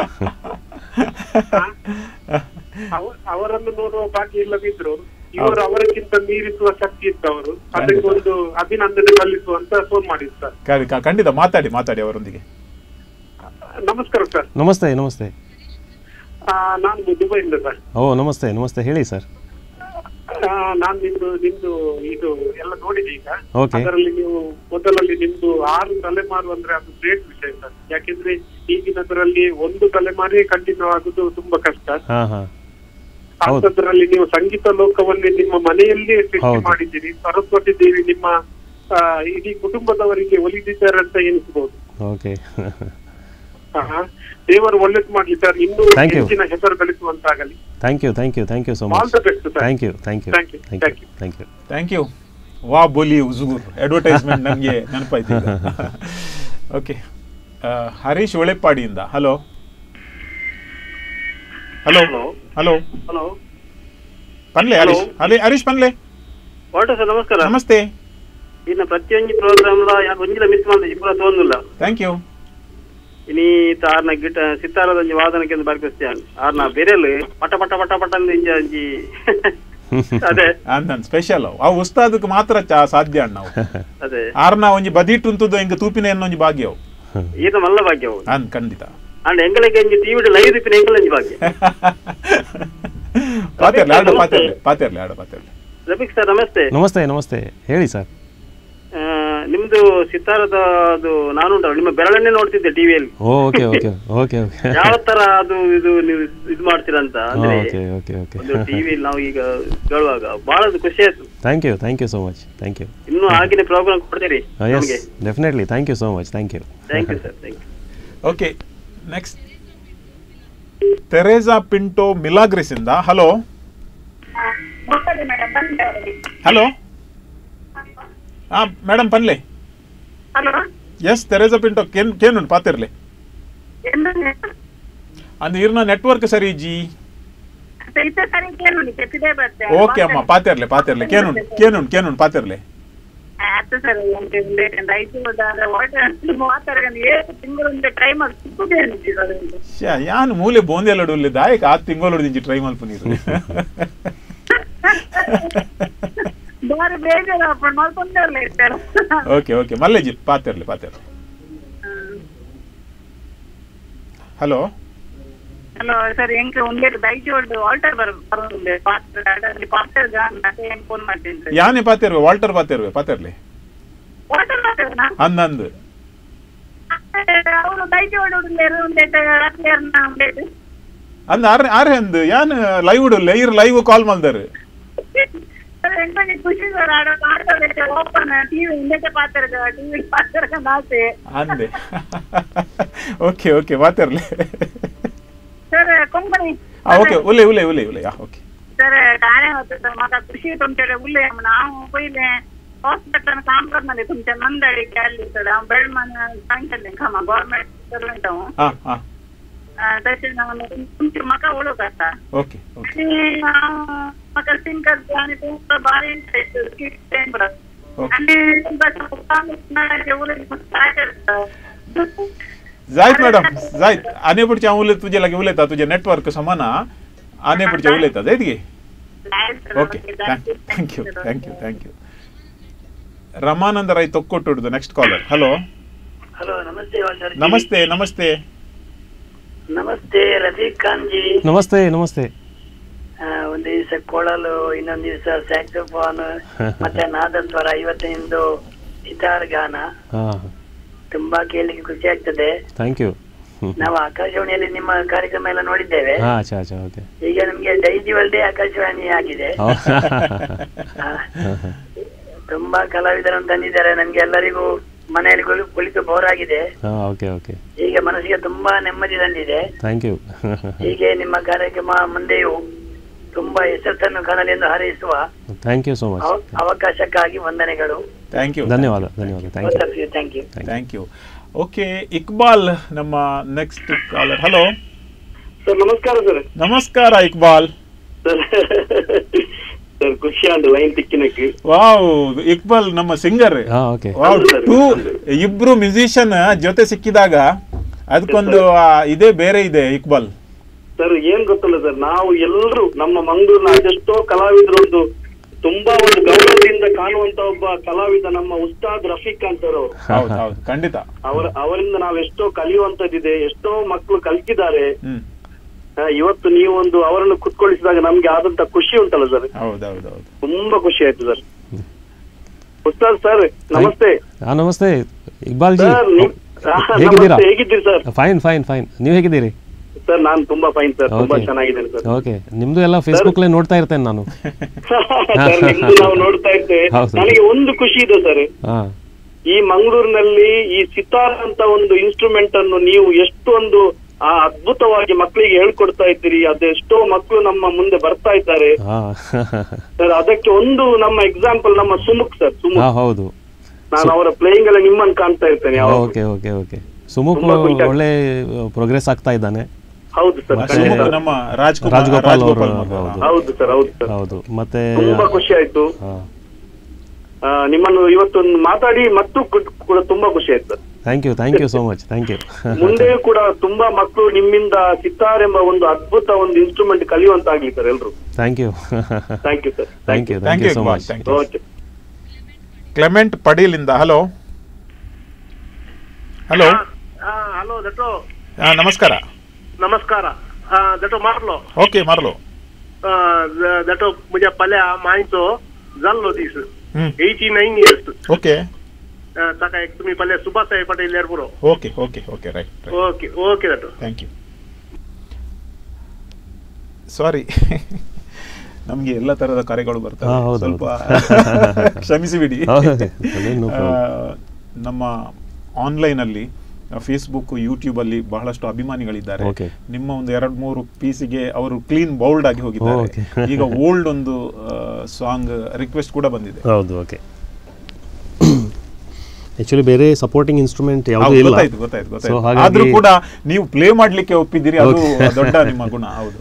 ಅವರನ್ನು ನೋಡುವ ಬಾಕಿ ಇಲ್ಲದಿದ್ರು ಇವರು ಅವರಿಗಿಂತ ಮೀರಿಸುವ ಶಕ್ತಿ ಇದ್ದವರು. ಅದಕ್ಕೆ ಒಂದು ಅಭಿನಂದನೆ ಸಲ್ಲಿಸುವಂತ ಫೋನ್ ಮಾಡಿದ್ದಾರೆ. ಖಂಡಿತ ಮಾತಾಡಿ ಮಾತಾಡಿ ಅವರೊಂದಿಗೆ. ನಮಸ್ಕಾರ ಸರ್. ನಮಸ್ತೆ ನಮಸ್ತೆ. ನಾನು ದುಬೈಯಿಂದ ಸರ್. ಓ ನಮಸ್ತೆ ನಮಸ್ತೆ, ಹೇಳಿ ಸರ್. ನಾನು ನಿಮ್ದು ನಿಮ್ದು ಇದು ಎಲ್ಲ ನೋಡಿದೆ ಈಗ. ಅದರಲ್ಲಿ ನೀವು ಮೊದಲಲ್ಲಿ ನಿಮ್ದು ಆರು ತಲೆಮಾರು ಅಂದ್ರೆ ಅದು ಗ್ರೇಟ್ ವಿಷಯ ಸರ್. ಯಾಕೆಂದ್ರೆ ಈಗಿನದರಲ್ಲಿ ಒಂದು ತಲೆಮಾರೇ ಕಂಟಿನ್ಯೂ ಆಗುದು ತುಂಬಾ ಕಷ್ಟ. ಅಂಥದ್ರಲ್ಲಿ ನೀವು ಸಂಗೀತ ಲೋಕವನ್ನೇ ನಿಮ್ಮ ಮನೆಯಲ್ಲೇ ಸೃಷ್ಟಿ ಮಾಡಿದ್ದೀರಿ. ಸರಸ್ವತಿ ದೇವಿ ನಿಮ್ಮ ಇಡೀ ಕುಟುಂಬದವರಿಗೆ ಒಲಿದಿದ್ದಾರೆ ಅಂತ ಎನಿಸಬಹುದು. ದೇವರು ಒಳ್ಳೇದು ಮಾಡ್ಲಿ ಸರ್, ಇನ್ನೂ ಹೆಚ್ಚಿನ ಹೆಸರು ಗಳಿಸುವಂತಾಗಲಿ. Thank you thank you thank you so much. All the best sir. Thank you thank you thank you thank you thank you. ವಾ ಬೋಲಿ ಹುಜೂರ್ ಅಡ್ವರ್ಟೈಸ್ಮೆಂಟ್ ನನಗೆ ನೆನಪಾಯ್ತು. ಓಕೆ, ಹರೀಶ್ ಒಳೆಪ್ಪಾಡಿಯಿಂದ, ಹಲೋ ಹಲೋ ಹಲೋ ಹಲೋ ಪನ್ಲೆ ಹರೀಶ್ ಹಲೇ ಹರೀಶ್ ಪನ್ಲೆ ಸರ್. ನಮಸ್ಕಾರ. ನಮಸ್ತೆ. ಇನ್ನು ಪ್ರತಿಯೊಂದು ಪ್ರೋಗ್ರಾಮ್ ಒಂಜಿಲ ಮಿಸ್ ಮಾಡಿದೆ ಇಬ್ಬರ ತೊಂದಿಲ್ಲ. Thank you. ಇನಿ ಆರ್ನ ಗಿಟ ಸಿತಾರದ ವಾದನಕ್ಕೆ ಬರ್ಕಿಸ್ತೇನೆ. ಆರ್ನ ಬೇರೆಲ್ಲ ಪಟ ಪಟ ಪಟ ಪಟ ಇಂಜಿ ಅಂಜಿ ಅದೇ ಅಂದನ್ ಸ್ಪೆಷಲ್ ಆ ಉಸ್ತಾದಕ್ಕೆ ಮಾತ್ರ ಸಾಧ್ಯ ನಾವು. ಅದೇ ಆರ್ನ ಒಂಜಿ ಬದಿಟ್ಟುಂತದ್ದು ಎಂಗ ತೂಪಿನ ಒಂಜಿ ಭಾಗ್ಯವು ಈತ ಮಲ್ಲ ಭಾಗ್ಯವು ಅನ್ ಖಂಡಿತ. ಅಂಡ್ ಎಂಗಳಿಗೆ ಒಂಜಿ ಟಿವಿ ಲೈವ್ ದಿಪ್ಪಿನ ಎಂಗಳ ಒಂಜಿ ಭಾಗ್ಯ. ಪಾತೆರ್ಲೆ ಆಡ ಪಾತೆರ್ಲೆ ಪಾತೆರ್ಲೆ ಆಡ ಪಾತೆರ್ಲೆ. ರಫೀಕ್ ಸರ್ ನಮಸ್ತೆ. ನಮಸ್ತೆ ನಮಸ್ತೆ, ಹೇಳಿ ಸರ್. ನಿಮ್ದು ಸಿತಾರದ ಅದು ನಾನು ನಿಮ್ಮ ಬೆರಳನ್ನೇ ನೋಡ್ತಿದ್ದೆ ಟಿವಿಯಲ್ಲಿ. Okay okay okay okay. ಯಾವ ತರ ಅದು ಇದು ನೀವು ಇದು ಮಾಡ್ತೀರಂತ ಅಂದ್ರೆ ಓಕೆ ಓಕೆ ಓಕೆ ಟಿವಿಯಲ್ಲಿ ನಾವು ಈಗ ಕೇಳುವಾಗ ಬಹಳ ಖುಷಿ ಆಯ್ತು. Thank you thank you so much. Thank you. ಇನ್ನೂ ಆಗಿನ ಪ್ರೋಗ್ರಾಮ್ ಕೊಡ್ತೀರಿ? Yes definitely. Thank you so much. Thank you thank you sir. Thank you. Okay, next Teresa Pinto Milagres ಇಂದ, ಹಲೋ ಹಲೋ. ಹಾ ಮೇಡಮ್ ಪನ್ಲೆ. ಎಸ್ ತೆರೇಸಾ ಪಿಂಟೋ ಕೇನ್ ಕೇನುಂಟು ಪಾತೆರ್ಲೆ ಅಂದ್ ಇರ್ನ ನೆಟ್ವರ್ಕ್ ಸರಿ ಜಿ. ಓಕೆ ಅಮ್ಮ ಪಾತೆರ್ಲೆ ಪಾತೆರ್ಲೆ ಕೇನುಂಟು ಕೇನುಂಟು ಕೇನುಂಟು ಪಾತೆರ್ಲೆ. ಯಾನ್ ಮೂಲೆ ಬೋಂದೆಲ್ಲಡು ದಾಯಕ ಆ ತಿಂಗಳು ದಿಂಜಿ ಟ್ರೈ ಮಲ್ಪ ನೀರು. ಓಕೆ ಓಕೆ ಮಲ್ಲೇಜಿ ಪಾತೆರ್ಲೆ ಪಾತೆರ್ಲೆ. ಹಲೋ ಹಲೋ ಸರ್, ಎಂಕ್ ಒಂದೇ ದಯಚೋಡ್ ವಾಲ್ಟರ್ ಬರೋದು ಪಾತೆರ್ ಫೋನ್ ಮಾಡ್ತೀನಿ. ಯಾನೆ ಪಾತೆರ್ವೆ ವಾಲ್ಟರ್ ಪಾತೆರ್ವೆ ಪಾತೆರ್ಲೆ ಅಂದಂದು ಅವರು ದಯಚೋಡ್ ಅಂದ ಆರೆ ಆರೆ ಅಂದು ಯಾನ್ ಲೈವ್ ಉಡುಲ್ಲೆ ಇರ್ ಲೈವ್ ಕಾಲ್ ಮಲ್ದಾರು ಖುಷಿ ಸರ್. ಓಪನ್ ಟಿವಿ ಹಿಂದಕ್ಕೆ ಪಾತಿರ್ಗ ಟಿವಿ ಪಾತಿರ್ಗ ನಾಸೆ ಅಂದೆ. ಓಕೆ ಓಕೆ ಪಾತಿರ್ಲೆ ಸರ್ ಕೊಂಕಣಿ. ಓಕೆ ಉಲೆ ಉಲೆ ಉಲೆ ಉಲೆ ಓಕೆ ಸರ್ काय होतं मला कृषी तुमच्याकडे उले नाव पहिले हॉस्पिटल काम करणारे तुमच्या नंदळी केली तर बेडमन सांगितले का मग गव्हर्नमेंट सर्वंट आहो. हा हा तसे तुमची मका ओळख आता. Okay okay. मका सिंग करते आणि तुमचं बारे टेम्पर आणि तुमचं काम करणारे उले काय करतात. जायत मॅडम जायत आने पुढच्या उले तुझे लगे उलेता तुझे नेटवर्क समाना आने पुढच्या उलेता जायत गे. Okay thank you thank you thank you. Ramananda Rai Thokkottu next caller. Hello hello, ನಮಸ್ತೆ ವಾಲ್ಟರ್ ಜಿ. ನಮಸ್ತೆ ನಮಸ್ತೆ ನಮಸ್ತೆ ರಫೀಕ್ ಖಾನ್ ಜಿ. ನಮಸ್ತೆ ನಮಸ್ತೆ. ಒಂದ್ ದಿವಸ ಕೊಳಲು, ಇನ್ನೊಂದ್ ದಿವಸ ಸ್ಯಾಕ್ಸೋಫೋನ್, ಮತ್ತೆ ನಾದಸ್ವರ, ಇವತ್ತಿನಿಂದು ಸಿತಾರ್ ಗಾನ ತುಂಬಾ ಕೇಳಲಿಕ್ಕೆ ಖುಷಿ ಆಗ್ತದೆ. Thank you. ನಾವು ಆಕಾಶವಾಣಿಯಲ್ಲಿ ನಿಮ್ಮ ಕಾರ್ಯಕ್ರಮ ಎಲ್ಲ ನೋಡಿದ್ದೇವೆ. ಈಗ ನಮ್ಗೆ ಡೈಜಿ ವರ್ಲ್ಡೇ ಆಕಾಶವಾಣಿ ಆಗಿದೆ. ತುಂಬಾ ಕಲಾವಿದರನ್ನು ತಂದಿದ್ದಾರೆ. ನಮ್ಗೆ ಎಲ್ಲರಿಗೂ ಮನೆಯಲ್ಲಿ ಕುಳಿತು ಬೋರ್ ಆಗಿದೆ. ಈಗ ಮನಸ್ಸಿಗೆ ತುಂಬಾ ನೆಮ್ಮದಿ ತಂದಿದೆ. ಹೀಗೆ ನಿಮ್ಮ ಕಾರ್ಯಕ್ರಮ ಮುಂದೆಯೂ ತುಂಬಾ ಯಶಸ್ಸನ್ನು ಕಾಣಲಿ ಎಂದು ಹಾರೈಸುವ ಥ್ಯಾಂಕ್ ಯು ಸೋ ಮಚ್ ಅವಕಾಶಕ್ಕಾಗಿ ವಂದನೆಗಳು. Thank you. ಧನ್ಯವಾದ ಧನ್ಯವಾದ thank you thank you thank you. Okay, Iqbal ನಮ್ಮ ನೆಕ್ಸ್ಟ್ ಕಾಲರ್. ಹಲೋ ಸರ್, ನಮಸ್ಕಾರ ಸರ್. ನಮಸ್ಕಾರ ಇಕ್ಬಾಲ್. ಸರ್, ಖುಷಿ ಆಂಡ್ ಲೈನ್ ತಿಕ್ಕಿನಕ್ಕೆ. ವಾವ್, ಇಕ್ಬಾಲ್ ನಮ್ಮ ಸಿಂಗರ್. ಟೂ ಇಬ್ರು ಮ್ಯೂಸಿಷಿಯನ್ ಜೊತೆ ಸಿಕ್ಕಿದಾಗ ಅದಕ್ಕೊಂದು ಇದೇ ಬೇರೆ ಇದೆ ಇಕ್ಬಾಲ್. ಸರ್, ಏನ್ ಗೊತ್ತಲ್ಲ ಸರ್, ನಾವು ಎಲ್ಲರೂ ನಮ್ಮ ಮಂಗಳೂರಿನ ಅದೆಷ್ಟೋ ಕಲಾವಿದರು ಒಂದು ತುಂಬಾ ಒಂದು ಗೌರವದಿಂದ ಕಾಣುವಂತ ಒಬ್ಬ ಕಲಾವಿದ ನಮ್ಮ ಉಸ್ತಾದ್ ರಫೀಕ್ ಖಾನ್ ಸರ್ ಅವರು. ಖಂಡಿತ ಅವರ ಅವರಿಂದ ನಾವು ಎಷ್ಟೋ ಕಲಿಯುವಂತದ್ದಿದೆ. ಎಷ್ಟೋ ಮಕ್ಕಳು ಕಲ್ತಿದ್ದಾರೆ. ಇವತ್ತು ನೀವು ಒಂದು ಅವರನ್ನು ಕುತ್ಕೊಳಿಸಿದಾಗ ನಮ್ಗೆ ಆದಂತ ಖುಷಿ ಉಂಟಲ್ಲ ಸರ್, ತುಂಬಾ ಖುಷಿ ಆಯ್ತು ಸರ್. ಉಸ್ತಾದ್ ಸರ್ ನಮಸ್ತೆ. ನಮಸ್ತೆ ಇಕ್ಬಾಲ್ ಜಿ, ಹೇಗಿದ್ದೀರಿ ಸರ್? Fine fine fine. ನೀವು ಹೇಗಿದ್ದೀರಿ ಸರ್? ನಾನು ತುಂಬಾ ಫೈನ್ ಸರ್, ತುಂಬಾ ಚೆನ್ನಾಗಿದ್ದೇನೆ ಸರ್. ಓಕೆ, ನಿಮ್ದು ಎಲ್ಲ ಫೇಸ್ಬುಕ್ ಲೇ ನೋಡ್ತಾ ಇರ್ತೇನೆ ನಾನು. ನಾವು ನೋಡ್ತಾ ಇರ್ತೇವೆ. ನನಗೆ ಒಂದು ಖುಷಿ ಇದೆ ಸರ್, ಈ ಮಂಗಳೂರಿನಲ್ಲಿ ಈ ಸಿತಾರ್ ಅಂತ ಒಂದು ಇನ್ಸ್ಟ್ರೂಮೆಂಟ್ ಅನ್ನು ನೀವು ಎಷ್ಟೊಂದು ಆ ಅದ್ಭುತವಾಗಿ ಮಕ್ಕಳಿಗೆ ಹೇಳ್ಕೊಡ್ತಾ ಇದ್ದೀರಿ. ಅದೆಷ್ಟೋ ಮಕ್ಕಳು ನಮ್ಮ ಮುಂದೆ ಬರ್ತಾ ಇದ್ದಾರೆ ಸರ್. ಅದಕ್ಕೆ ಒಂದು ನಮ್ಮ ಎಕ್ಸಾಂಪಲ್ ನಮ್ಮ ಸುಮುಖ್ ಸರ್. ಸುಮುಖ್, ಹೌದು, ನಾನು ಅವರ ಪ್ಲೇಯಿಂಗ್ ಎಲ್ಲ ನಿಮ್ಮನ್ನು ಕಾಣ್ತಾ ಇರ್ತೇನೆ. Okay okay okay. ಸುಮುಖ್ ಒಳ್ಳೆ ಪ್ರೋಗ್ರೆಸ್ ಆಗ್ತಾ ಇದ್ದಾನೆ. ಹೌದು ಸರ್, ನಮ್ಮ ರಾಜಗೋಪಾಲ್ ಅವರು. ಹೌದು ಸರ್, ಹೌದು ಸರ್. ಹೌದು, ಮತ್ತೆ ತುಂಬಾ ಖುಷಿ ಆಯ್ತು ನಿಮ್ಮನ್ನು ಇವತ್ತು ಮಾತಾಡಿ, ಮತ್ತು ಕೂಡ ತುಂಬಾ ಖುಷಿ ಆಯ್ತು sir. Thank you thank you so much. Thank you. ಮುಂದೆಯೂ ಕೂಡ ತುಂಬಾ ಮಕ್ಕಳು ನಿಮ್ಮಿಂದ ಸಿತಾರ್ ಎಂಬ ಒಂದು ಅದ್ಭುತ ಒಂದು ಇನ್ಸ್ಟ್ರೂಮೆಂಟ್ ಕಲಿಯುವಂತಾಗ್ಲಿ ಸರ್ ಎಲ್ರು. Thank you thank you sir. Thank you thank you so much. Clement ಪಡೀಲಿಂದ. ಹಲೋ ಹಲೋ ಹಲೋ ದಟೋ. ನಮಸ್ಕಾರ. नमस्कार. दटो मारलो. ओके मारलो. दटो मुझे पहले माइंचो जाल्लो दिस eighty-nine years. ओके. ताका एक तुम्ही पहले सुभाष साहेब Patel airport. Okay okay okay right. Okay okay दटो. Thank you. ಸಾರಿ, ನಮಗೆ ಎಲ್ಲ ತರಹದ ಕಾರ್ಯಗಳು ಬರ್ತವೆ, ಸ್ವಲ್ಪ ಕ್ಷಮಿಸಿ ಬಿಡಿ. ನಮ್ಮ ಆನ್ಲೈನ್ ಅಲ್ಲಿ ಫೇಸ್ಬುಕ್, ಯೂಟ್ಯೂಬ್ ಅಲ್ಲಿ ಬಹಳಷ್ಟು ಅಭಿಮಾನಿಗಳಿದ್ದಾರೆ. ನಿಮ್ಮ ಒಂದು ಎರಡು ಮೂರು ಪೀಸಿಗೆ ಅವರು ಕ್ಲೀನ್ ಬೌಲ್ಡ್ ಆಗಿ ಹೋಗಿದ್ದಾರೆ. ಈಗ ಓಲ್ಡ್ ಒಂದು ಸಾಂಗ್ ರಿಕ್ವೆಸ್ಟ್ ಕೂಡ ಬಂದಿದೆ. ಹೌದು, ಓಕೆ. ಆಕ್ಚುಲಿ ಬೇರೆ ಸಪೋರ್ಟಿಂಗ್ ಇನ್ಸ್ಟ್ರೂಮೆಂಟ್ ಯಾವುದೂ ಇಲ್ಲ. ಗೊತ್ತಾಯ್ತು ಗೊತ್ತಾಯ್ತು ಗೊತ್ತಾಯ್ತು. ಆದ್ರೂ ಕೂಡ ನೀವು ಪ್ಲೇ ಮಾಡ್ಲಿಕ್ಕೆ ಒಪ್ಪಿದ್ದೀರಿ, ಅದು ದೊಡ್ಡ ನಿಮ್ಮ ಗುಣ. ಹೌದು.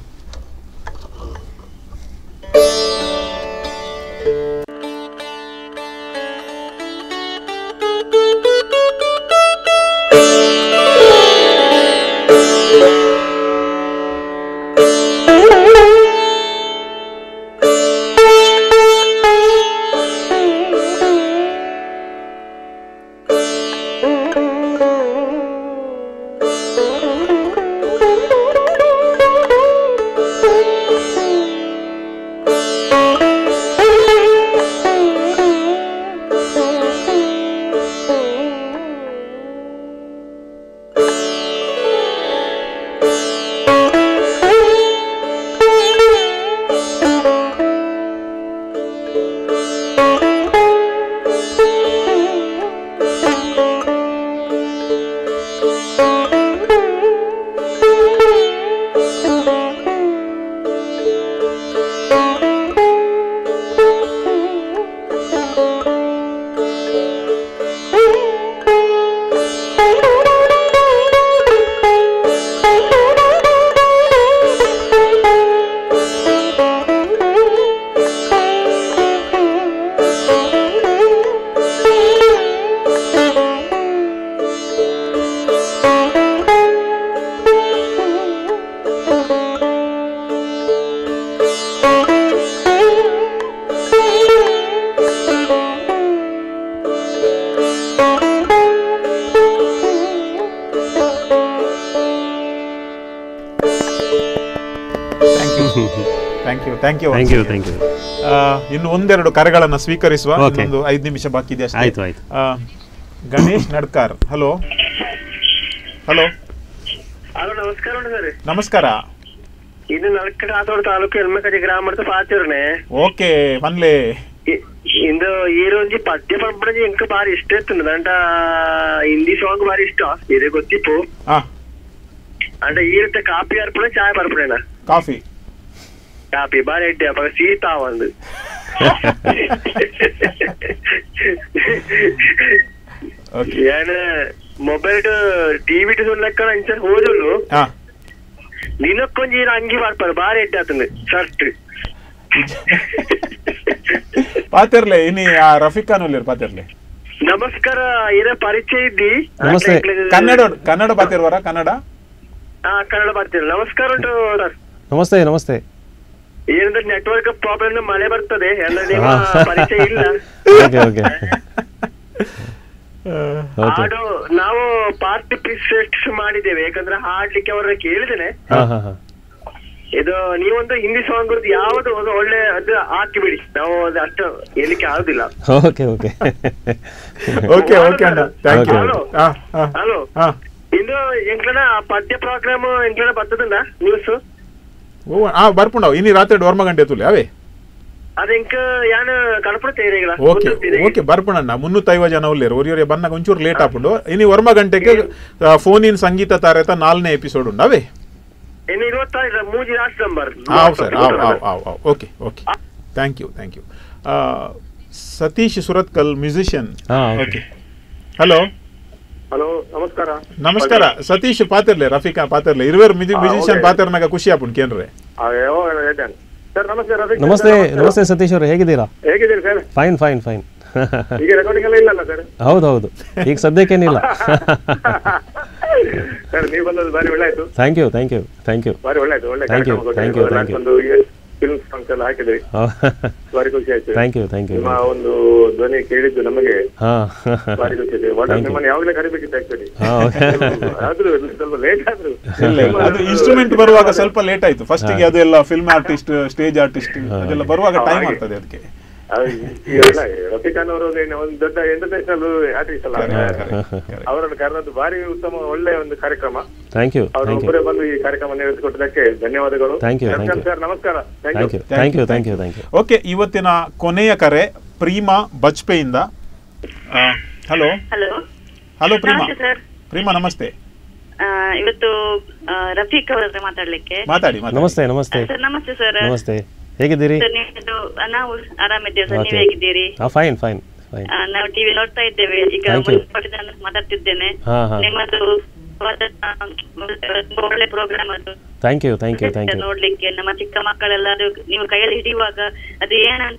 Thank you thank you thank you thank you. ಇನ್ನು ಒಂದೆರಡು ಕರೆಗಳನ್ನು ಸ್ವೀಕರಿಸುವ, ಒಂದು ಐದು ನಿಮಿಷ ಬಾಕಿ ಇದೆ ಅಷ್ಟೇ. ಆಯ್ತು ಆಯ್ತು. Ganesh Nadkar, hello hello hello ನಮಸ್ಕಾರ ಸರ್. ನಮಸ್ಕಾರ. ಇದು ನಲ್ಕಡ ಆತೋಡ ತಾಲೂಕು ಎಲ್ಮಕಜಿ ಗ್ರಾಮದ ಪಾತಿರ್ನೆ. ಓಕೆ ಮನ್ಲೆ ಇಂದು ಈ ರೋಜಿ ಪದ್ಯ ಪಂಪಣಿ ಎಂಕ ಬಾರಿ ಇಷ್ಟ ಇತ್ತು ದಂಡ ಹಿಂದಿ ಸಾಂಗ್ ಬಾರಿ ಇಷ್ಟ ಇದೆ ಗೊತ್ತಿಪ್ಪು. అంటే ఈరితే కాఫీ అర్పణ చాయ్ పరపడేనా? కాఫీ కాఫీ బాగా ఎట్టి అప్పుడు సీతా ఉంది. ಏನು ಮೊಬೈಲ್ ಟಿವಿ ಲೆಕ್ಕ ಅಂಚೆ ಹೋದಳು ನಿನಕ್ಕೊಂದು ಅಂಗಿ ಮಾಡ್ತಾರೆ ಬಾರಿ ಎಡ್ಡೆ ಆತಂದು ಶರ್ಟ್ ಪಾತಿರ್ಲೆ ಇನಿ ರಫೀಖಾನ್ ಒಳ್ಳೆರು ಪಾತಿರ್ಲೆ. ನಮಸ್ಕಾರ ಇರ ಪರಿಚಯ ಇದ್ದಿ. ನಮಸ್ತೆ. ಕನ್ನಡ ಕನ್ನಡ ಪಾತಿರ್ವರ ಕನ್ನಡ? ಹಾ ಕನ್ನಡ ಬರ್ತೀನಿ. ನಮಸ್ಕಾರ ಉಂಟು ಸರ್. ನಮಸ್ತೆ ನಮಸ್ತೆ. ಏನಂದ್ರೆ ನೆಟ್ವರ್ಕ್ ಪ್ರಾಬ್ಲಮ್ ಮಳೆ ಬರ್ತದೆ ಎಲ್ಲ ನಿಮ್ಮ ಪರಿಚಯ ಇಲ್ಲ. ಹಾಡು ನಾವು ಪಾರ್ಟಿಸಿಪೇಟ್ ಮಾಡಿದ್ದೇವೆ ಯಾಕಂದ್ರೆ ಹಾಡ್ಲಿಕ್ಕೆ ಅವ್ರನ್ನ ಕೇಳಿದ್ದೇನೆ. ಇದು ನೀವೊಂದು ಹಿಂದಿ ಸಾಂಗ್ ಯಾವ್ದು ಒಂದು ಒಳ್ಳೆ ಅದು ಹಾಕಿ ಬಿಡಿ, ನಾವು ಅದು ಅಷ್ಟು ಹೇಳಿಕ್ಕೆ ಆಗುದಿಲ್ಲ. Okay okay okay okay hello hello ಇನ್ನು ಎಂಕ್ಲನ ಪದ್ಯ ಪ್ರೋಗ್ರಾಮ್ ಎಂಕ್ಲನ ಬರ್ತದಲ್ಲ ನ್ಯೂಸ್ ಬರ್ಪುಂಡವು ಇನಿ ರಾತ್ರಿ ಓರ್ಮ ಗಂಟೆ ತುಲೆ ಅವೇ ಅದೆಂಕ ಯಾನ ಕನಪಡ್ತೇವೆ ಈಗ. ಓಕೆ ಓಕೆ ಬರ್ಪುಣಣ್ಣ ಮುನ್ನೂತ್ತೈವ ಜನ ಉಳ್ಳೇರು ಒರಿಯೊರೆ ಬನ್ನಾಗ ಒಂಚೂರು ಲೇಟ್ ಆಪುಂಡು. ಇನಿ ಒರ್ಮ ಗಂಟೆಗೆ ಫೋನ್ ಇನ್ ಸಂಗೀತ ತಾರೇತ ನಾಲ್ನೇ ಎಪಿಸೋಡ್ ಉಂಡು ಅವೇ ಇನ್ನು ಇವತ್ತಾಯ್ತು ಮೂಜಿ ಲಾಸ್ಟ್ ನಂಬರ್. ಹಾಂ ಸರ್ ಹಾಂ ಹಾಂ ಹಾಂ okay okay thank you thank you. Satish Surathkal musician. Okay hello hello ನಮಸ್ಕಾರ. ನಮಸ್ಕಾರ ಸತೀಶ್ ಪಾತಿರ್ಲೆ ರಫೀಖಾ ಪಾತಿರ್ಲೆ ಇರುವರು ಮ್ಯೂಸಿಷಿಯನ್ ಪಾತಿರ್ನಾಗ ಖುಷಿ ಆಪುಂಡು ಕೇನ್ರೆ. ಸರ್ ನಮಸ್ತೆ ರಫೀಕ್. ನಮಸ್ತೆ ನಮಸ್ತೆ ಸತೀಶ್ ಅವರೇ, ಹೇಗಿದ್ದೀರಾ? ಹೇಗಿದ್ದೀರಿ ಸರ್? Fine fine fine. ಈಗ ರೆಕಾರ್ಡಿಂಗ್ ಎಲ್ಲ ಇಲ್ಲಲ್ಲ ಸರ್? ಹೌದು ಹೌದು, ಈಗ ಸದ್ಯಕ್ಕೇನಿಲ್ಲ. ಸರ್ ನೀವು ಬಂದದ್ದು ಬಾರಿ ಒಳ್ಳೆ ಆಯ್ತು. Thank you thank you thank you ಬಾರಿ ಒಳ್ಳೆ ಆಯ್ತು. ಒಳ್ಳೆ thank you thank you thank you. Film songs ಎಲ್ಲ ಹಾಕಿದ್ರಿ, ಬಾರಿ ಖುಷಿ ಆಯ್ತು. Thank you thank you. ನಿಮ್ಮ ಒಂದು ಧ್ವನಿ ಕೇಳಿದ್ದು ನಮಗೆ ಬಾರಿ ಖುಷಿ ಆಯ್ತು. ಒಳ್ಳೆ ನಿಮ್ಮನ್ನು ಯಾವಾಗಲೇ ಕರಿಬೇಕಿತ್ತು ಆಕ್ಚುಲಿ, ಆದ್ರೂ ಸ್ವಲ್ಪ ಲೇಟ್ ಆದ್ರು. ಅದು ಇನ್ಸ್ಟ್ರೂಮೆಂಟ್ ಬರುವಾಗ ಸ್ವಲ್ಪ ಲೇಟ್ ಆಯ್ತು. ಫಸ್ಟ್ ಗೆ ಅದೆಲ್ಲ ಫಿಲ್ಮ್ ಆರ್ಟಿಸ್ಟ್ ಸ್ಟೇಜ್ ಆರ್ಟಿಸ್ಟ್ ಅದೆಲ್ಲ ಬರುವಾಗ ಟೈಮ್ ಆಗ್ತದೆ ಅದಕ್ಕೆ. ರಫೀಖಾನ್ ಅವರು ಒಂದು ದೊಡ್ಡ ಇಂಟರ್ನ್ಯಾಷನಲ್ ಆರ್ಟಿಸ್ಟ್ ಅಲ್ಲ, ಅವರನ್ನು ಕರೆದದ್ದು ಬಾರಿ ಉತ್ತಮ ಒಳ್ಳೆ ಒಂದು ಕಾರ್ಯಕ್ರಮ. Thank you. ಅವರು ಒಬ್ಬರೇ ಬಂದು ಈ ಕಾರ್ಯಕ್ರಮ ನಡೆಸಿಕೊಟ್ಟದಕ್ಕೆ ಧನ್ಯವಾದಗಳು. ಥ್ಯಾಂಕ್ ಯು ಸರ್ ನಮಸ್ಕಾರ. Thank you thank you thank you thank you. Okay, ಇವತ್ತಿನ ಕೊನೆಯ ಕರೆ ಪ್ರೀಮಾ ಬಜ್ಪೆಯಿಂದ. Hello hello hello Preema. Preema ನಮಸ್ತೆ. ಇವತ್ತು ರಫೀಕ್ ಅವರ ಹತ್ರ ಮಾತಾಡ್ಲಿಕ್ಕೆ ಮಾತಾಡಿ. ನಮಸ್ತೆ ನಮಸ್ತೆ. ನಮಸ್ತೆ ಸರ್. ನಮಸ್ತೆ, ಹೇಗಿದ್ದೀರಿ? ನಾವು ಆರಾಮಿದ್ದೇವೆ ಸರ್, ನೀವು ಹೇಗಿದ್ದೀರಿ? Fine fine fine. ನಾವು ಟಿವಿ ನೋಡ್ತಾ ಇದ್ದೇವೆ ಈಗ, ಮಾತಾಡ್ತಿದ್ದೇನೆ. ನಿಮ್ಮದು ಒಳ್ಳೆ ಪ್ರೋಗ್ರಾಮ್ ಅದು. Thank you thank you thank you. ನೋಡ್ಲಿಕ್ಕೆ ನಮ್ಮ ಚಿಕ್ಕ ಮಕ್ಕಳೆಲ್ಲರೂ ನೀವು ಕೈಯಲ್ಲಿ ಹಿಡಿಯುವಾಗ ಅದು ಏನಂತ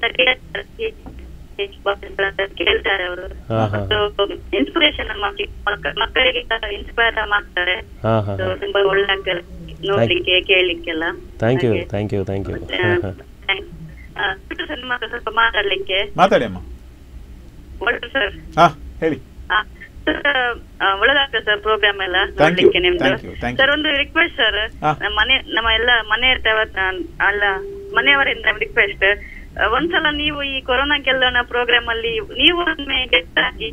ಕೇಳ್ತಾರೆ ಅವರು. ಇನ್ಸ್ಪಿರೇಷನ್ ನಮ್ಮ ಚಿಕ್ಕ ಮಕ್ಕಳಿಗೆ ಇನ್ಸ್ಪೈರ್ ಮಾಡ್ತಾರೆ. ತುಂಬಾ ಒಳ್ಳೆ ನೋಡ್ಲಿಕ್ಕೆ ಕೇಳಲಿಕ್ಕೆಲ್ಲ. Thank you thank you thank you. ನಿಮ್ಮ ಹತ್ರ ಸ್ವಲ್ಪ ಮಾತಾಡ್ಲಿಕ್ಕೆ. ಮಾತಾಡಿ ಅಮ್ಮ. ಒಳ್ಳೆ ಸರ್. ಹಾ ಹೇಳಿ. ಒಳ್ಳೆದಾಗ್ತದೆ ಸರ್ ಪ್ರೋಗ್ರಾಮ್ ಎಲ್ಲ ನೋಡ್ಲಿಕ್ಕೆ ನಿಮ್ದು. ಸರ್ ಒಂದು ರಿಕ್ವೆಸ್ಟ್ ಸರ್, ಮನೆ ನಮ್ಮ ಎಲ್ಲ ಮನೆ ಅಲ್ಲ ಮನೆಯವರಿಂದ ರಿಕ್ವೆಸ್ಟ್, ಒಂದ್ಸಲ ನೀವು ಈ ಕೊರೋನಾ ಗೆಲ್ಲೋಣ ಪ್ರೋಗ್ರಾಮ್ ಅಲ್ಲಿ ನೀವು ಒಮ್ಮೆ ಗೆಸ್ಟ್ ಆಗಿ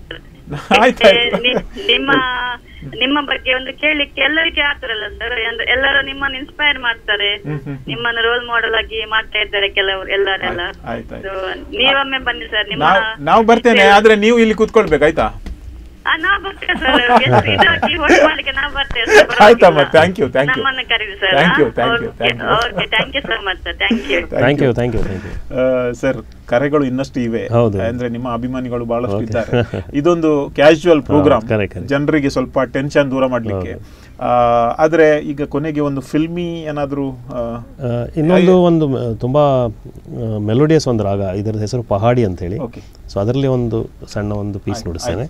ನಿಮ್ಮ ನಿಮ್ಮ ಬಗ್ಗೆ ಒಂದು ಕೇಳಲಿಕ್ಕೆ ಎಲ್ಲರಿಗೆ ಆಗ್ತಾರಲ್ಲ ಸರ್, ಎಲ್ಲರೂ ನಿಮ್ಮನ್ನು ಇನ್ಸ್ಪೈರ್ ಮಾಡ್ತಾರೆ, ನಿಮ್ಮನ್ನು ರೋಲ್ ಮಾಡೆಲ್ ಆಗಿ ಮಾಡ್ತಾ ಇದ್ದಾರೆ ಕೆಲವರು ಎಲ್ಲರೆಲ್ಲ. ನೀವೊಮ್ಮೆ ಬನ್ನಿ ಸರ್. ನಿಮ್ಮ ನಾವು ಬರ್ತೇನೆ, ಆದ್ರೆ ನೀವು ಇಲ್ಲಿ ಕೂತ್ಕೊಳ್ಬೇಕು ಆಯ್ತಾ? ನಾವು ಬರ್ತೇವೆ ಸರ್, ಮಾಡ್ಲಿಕ್ಕೆ ನಾವು ಬರ್ತೇವೆ. ಆಯ್ತಮ್ಮ, ಥ್ಯಾಂಕ್ ಯು ಥ್ಯಾಂಕ್ ಯು ನಮ್ಮನ್ನು ಕರೀರಿ sir. Thank you thank you thank you okay, thank you so much sir. Thank you thank you thank you thank you. Sir, ಕರೆಗಳು ಇನ್ನಷ್ಟು ಇವೆ, ಅಂದ್ರೆ ನಿಮ್ಮ ಅಭಿಮಾನಿಗಳು ಬಹಳಷ್ಟು ಇದ್ದಾರೆ. ಇದೊಂದು ಕ್ಯಾಶುವಲ್ ಪ್ರೋಗ್ರಾಮ್, ಜನರಿಗೆ ಸ್ವಲ್ಪ ಟೆನ್ಷನ್ ದೂರ ಮಾಡ್ಲಿಕ್ಕೆ. ಆದ್ರೆ ಈಗ ಕೊನೆಗೆ ಒಂದು ಫಿಲ್ಮಿ ಏನಾದ್ರು ಇನ್ನೊಂದು ಒಂದು ತುಂಬಾ ಮೆಲೋಡಿಯಸ್ ಒಂದು ರಾಗ, ಇದರ ಹೆಸರು ಪಹಾಡಿ ಅಂತ ಹೇಳಿ. ಸೊ ಅದರಲ್ಲಿ ಒಂದು ಸಣ್ಣ ಒಂದು ಪೀಸ್ ನುಡಿಸ್ತೇನೆ.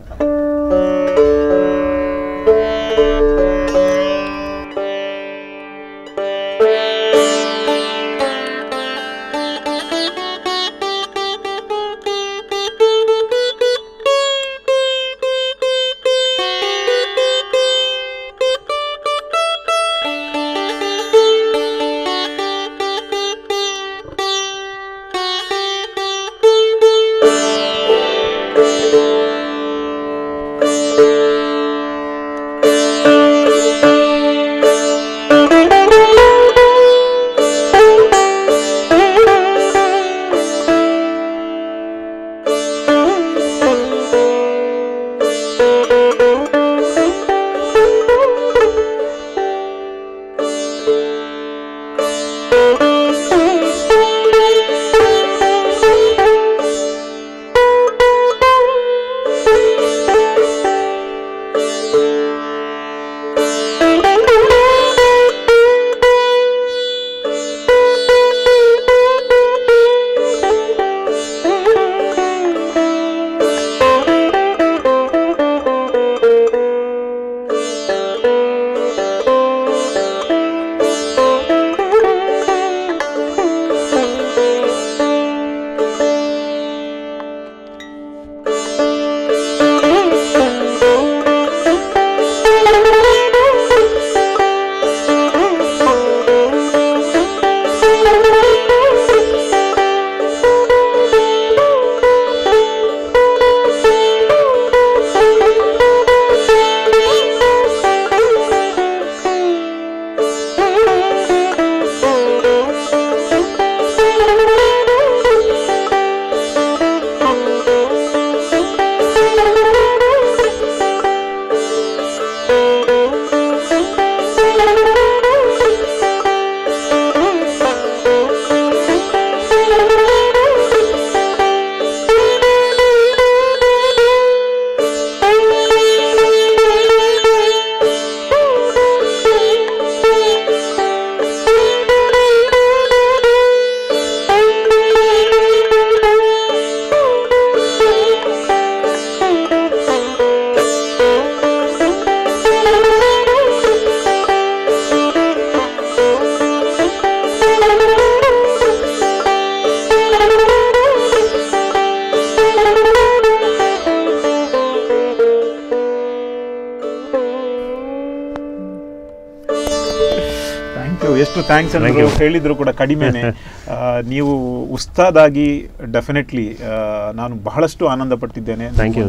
ಎಷ್ಟು ಥ್ಯಾಂಕ್ಸ್ ಅಂದ್ರು ಹೇಳಿದ್ರು ಕೂಡ ಕಡಿಮೆನೆ. ನೀವು ಉಸ್ತಾದಾಗಿ ಡೆಫಿನೆಟ್ಲಿ ನಾನು ಬಹಳಷ್ಟು ಆನಂದ ಪಟ್ಟಿದ್ದೇನೆ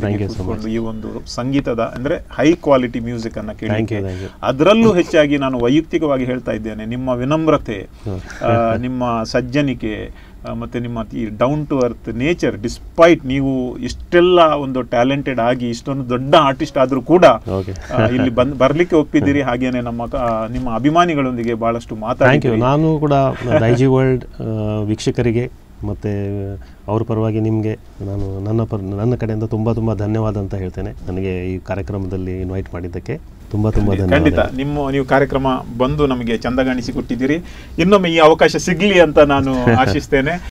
ಈ ಒಂದು ಸಂಗೀತದ ಅಂದ್ರೆ ಹೈ ಕ್ವಾಲಿಟಿ ಮ್ಯೂಸಿಕ್ ಅನ್ನ ಕೇಳಲಿಕ್ಕೆ. ಅದರಲ್ಲೂ ಹೆಚ್ಚಾಗಿ ನಾನು ವೈಯಕ್ತಿಕವಾಗಿ ಹೇಳ್ತಾ ಇದ್ದೇನೆ, ನಿಮ್ಮ ವಿನಮ್ರತೆ, ನಿಮ್ಮ ಸಜ್ಜನಿಕೆ ಮತ್ತು ನಿಮ್ಮ ಈ down to earth nature, despite ನೀವು ಇಷ್ಟೆಲ್ಲ ಒಂದು ಟ್ಯಾಲೆಂಟೆಡ್ ಆಗಿ ಇಷ್ಟೊಂದು ದೊಡ್ಡ ಆರ್ಟಿಸ್ಟ್ ಆದರೂ ಕೂಡ ಇಲ್ಲಿ ಬಂದ್ ಬರ್ಲಿಕ್ಕೆ ಒಪ್ಪಿದ್ದೀರಿ. ಹಾಗೇನೆ ನಮ್ಮ ನಿಮ್ಮ ಅಭಿಮಾನಿಗಳೊಂದಿಗೆ ಬಹಳಷ್ಟು ಮಾತಾಡಿ ನಾನು ಕೂಡ ದೈಜಿ ವರ್ಲ್ಡ್ ವೀಕ್ಷಕರಿಗೆ ಮತ್ತು ಅವ್ರ ಪರವಾಗಿ ನಿಮಗೆ ನಾನು ನನ್ನ ಪರ ನನ್ನ ಕಡೆಯಿಂದ ತುಂಬ ತುಂಬ ಧನ್ಯವಾದ ಅಂತ ಹೇಳ್ತೇನೆ. ನನಗೆ ಈ ಕಾರ್ಯಕ್ರಮದಲ್ಲಿ ಇನ್ವೈಟ್ ಮಾಡಿದ್ದಕ್ಕೆ ತುಂಬ ತುಂಬ ಧನ್ಯವಾದ. ಖಂಡಿತ ನಿಮ್ಮ ನೀವು ಕಾರ್ಯಕ್ರಮ ಬಂದು ನಮಗೆ ಚಂದಗಾಣಿಸಿ ಕೊಟ್ಟಿದ್ದೀರಿ. ಇನ್ನೊಮ್ಮೆ ಈ ಅವಕಾಶ ಸಿಗಲಿ ಅಂತ ನಾನು ಆಶಿಸ್ತೇನೆ.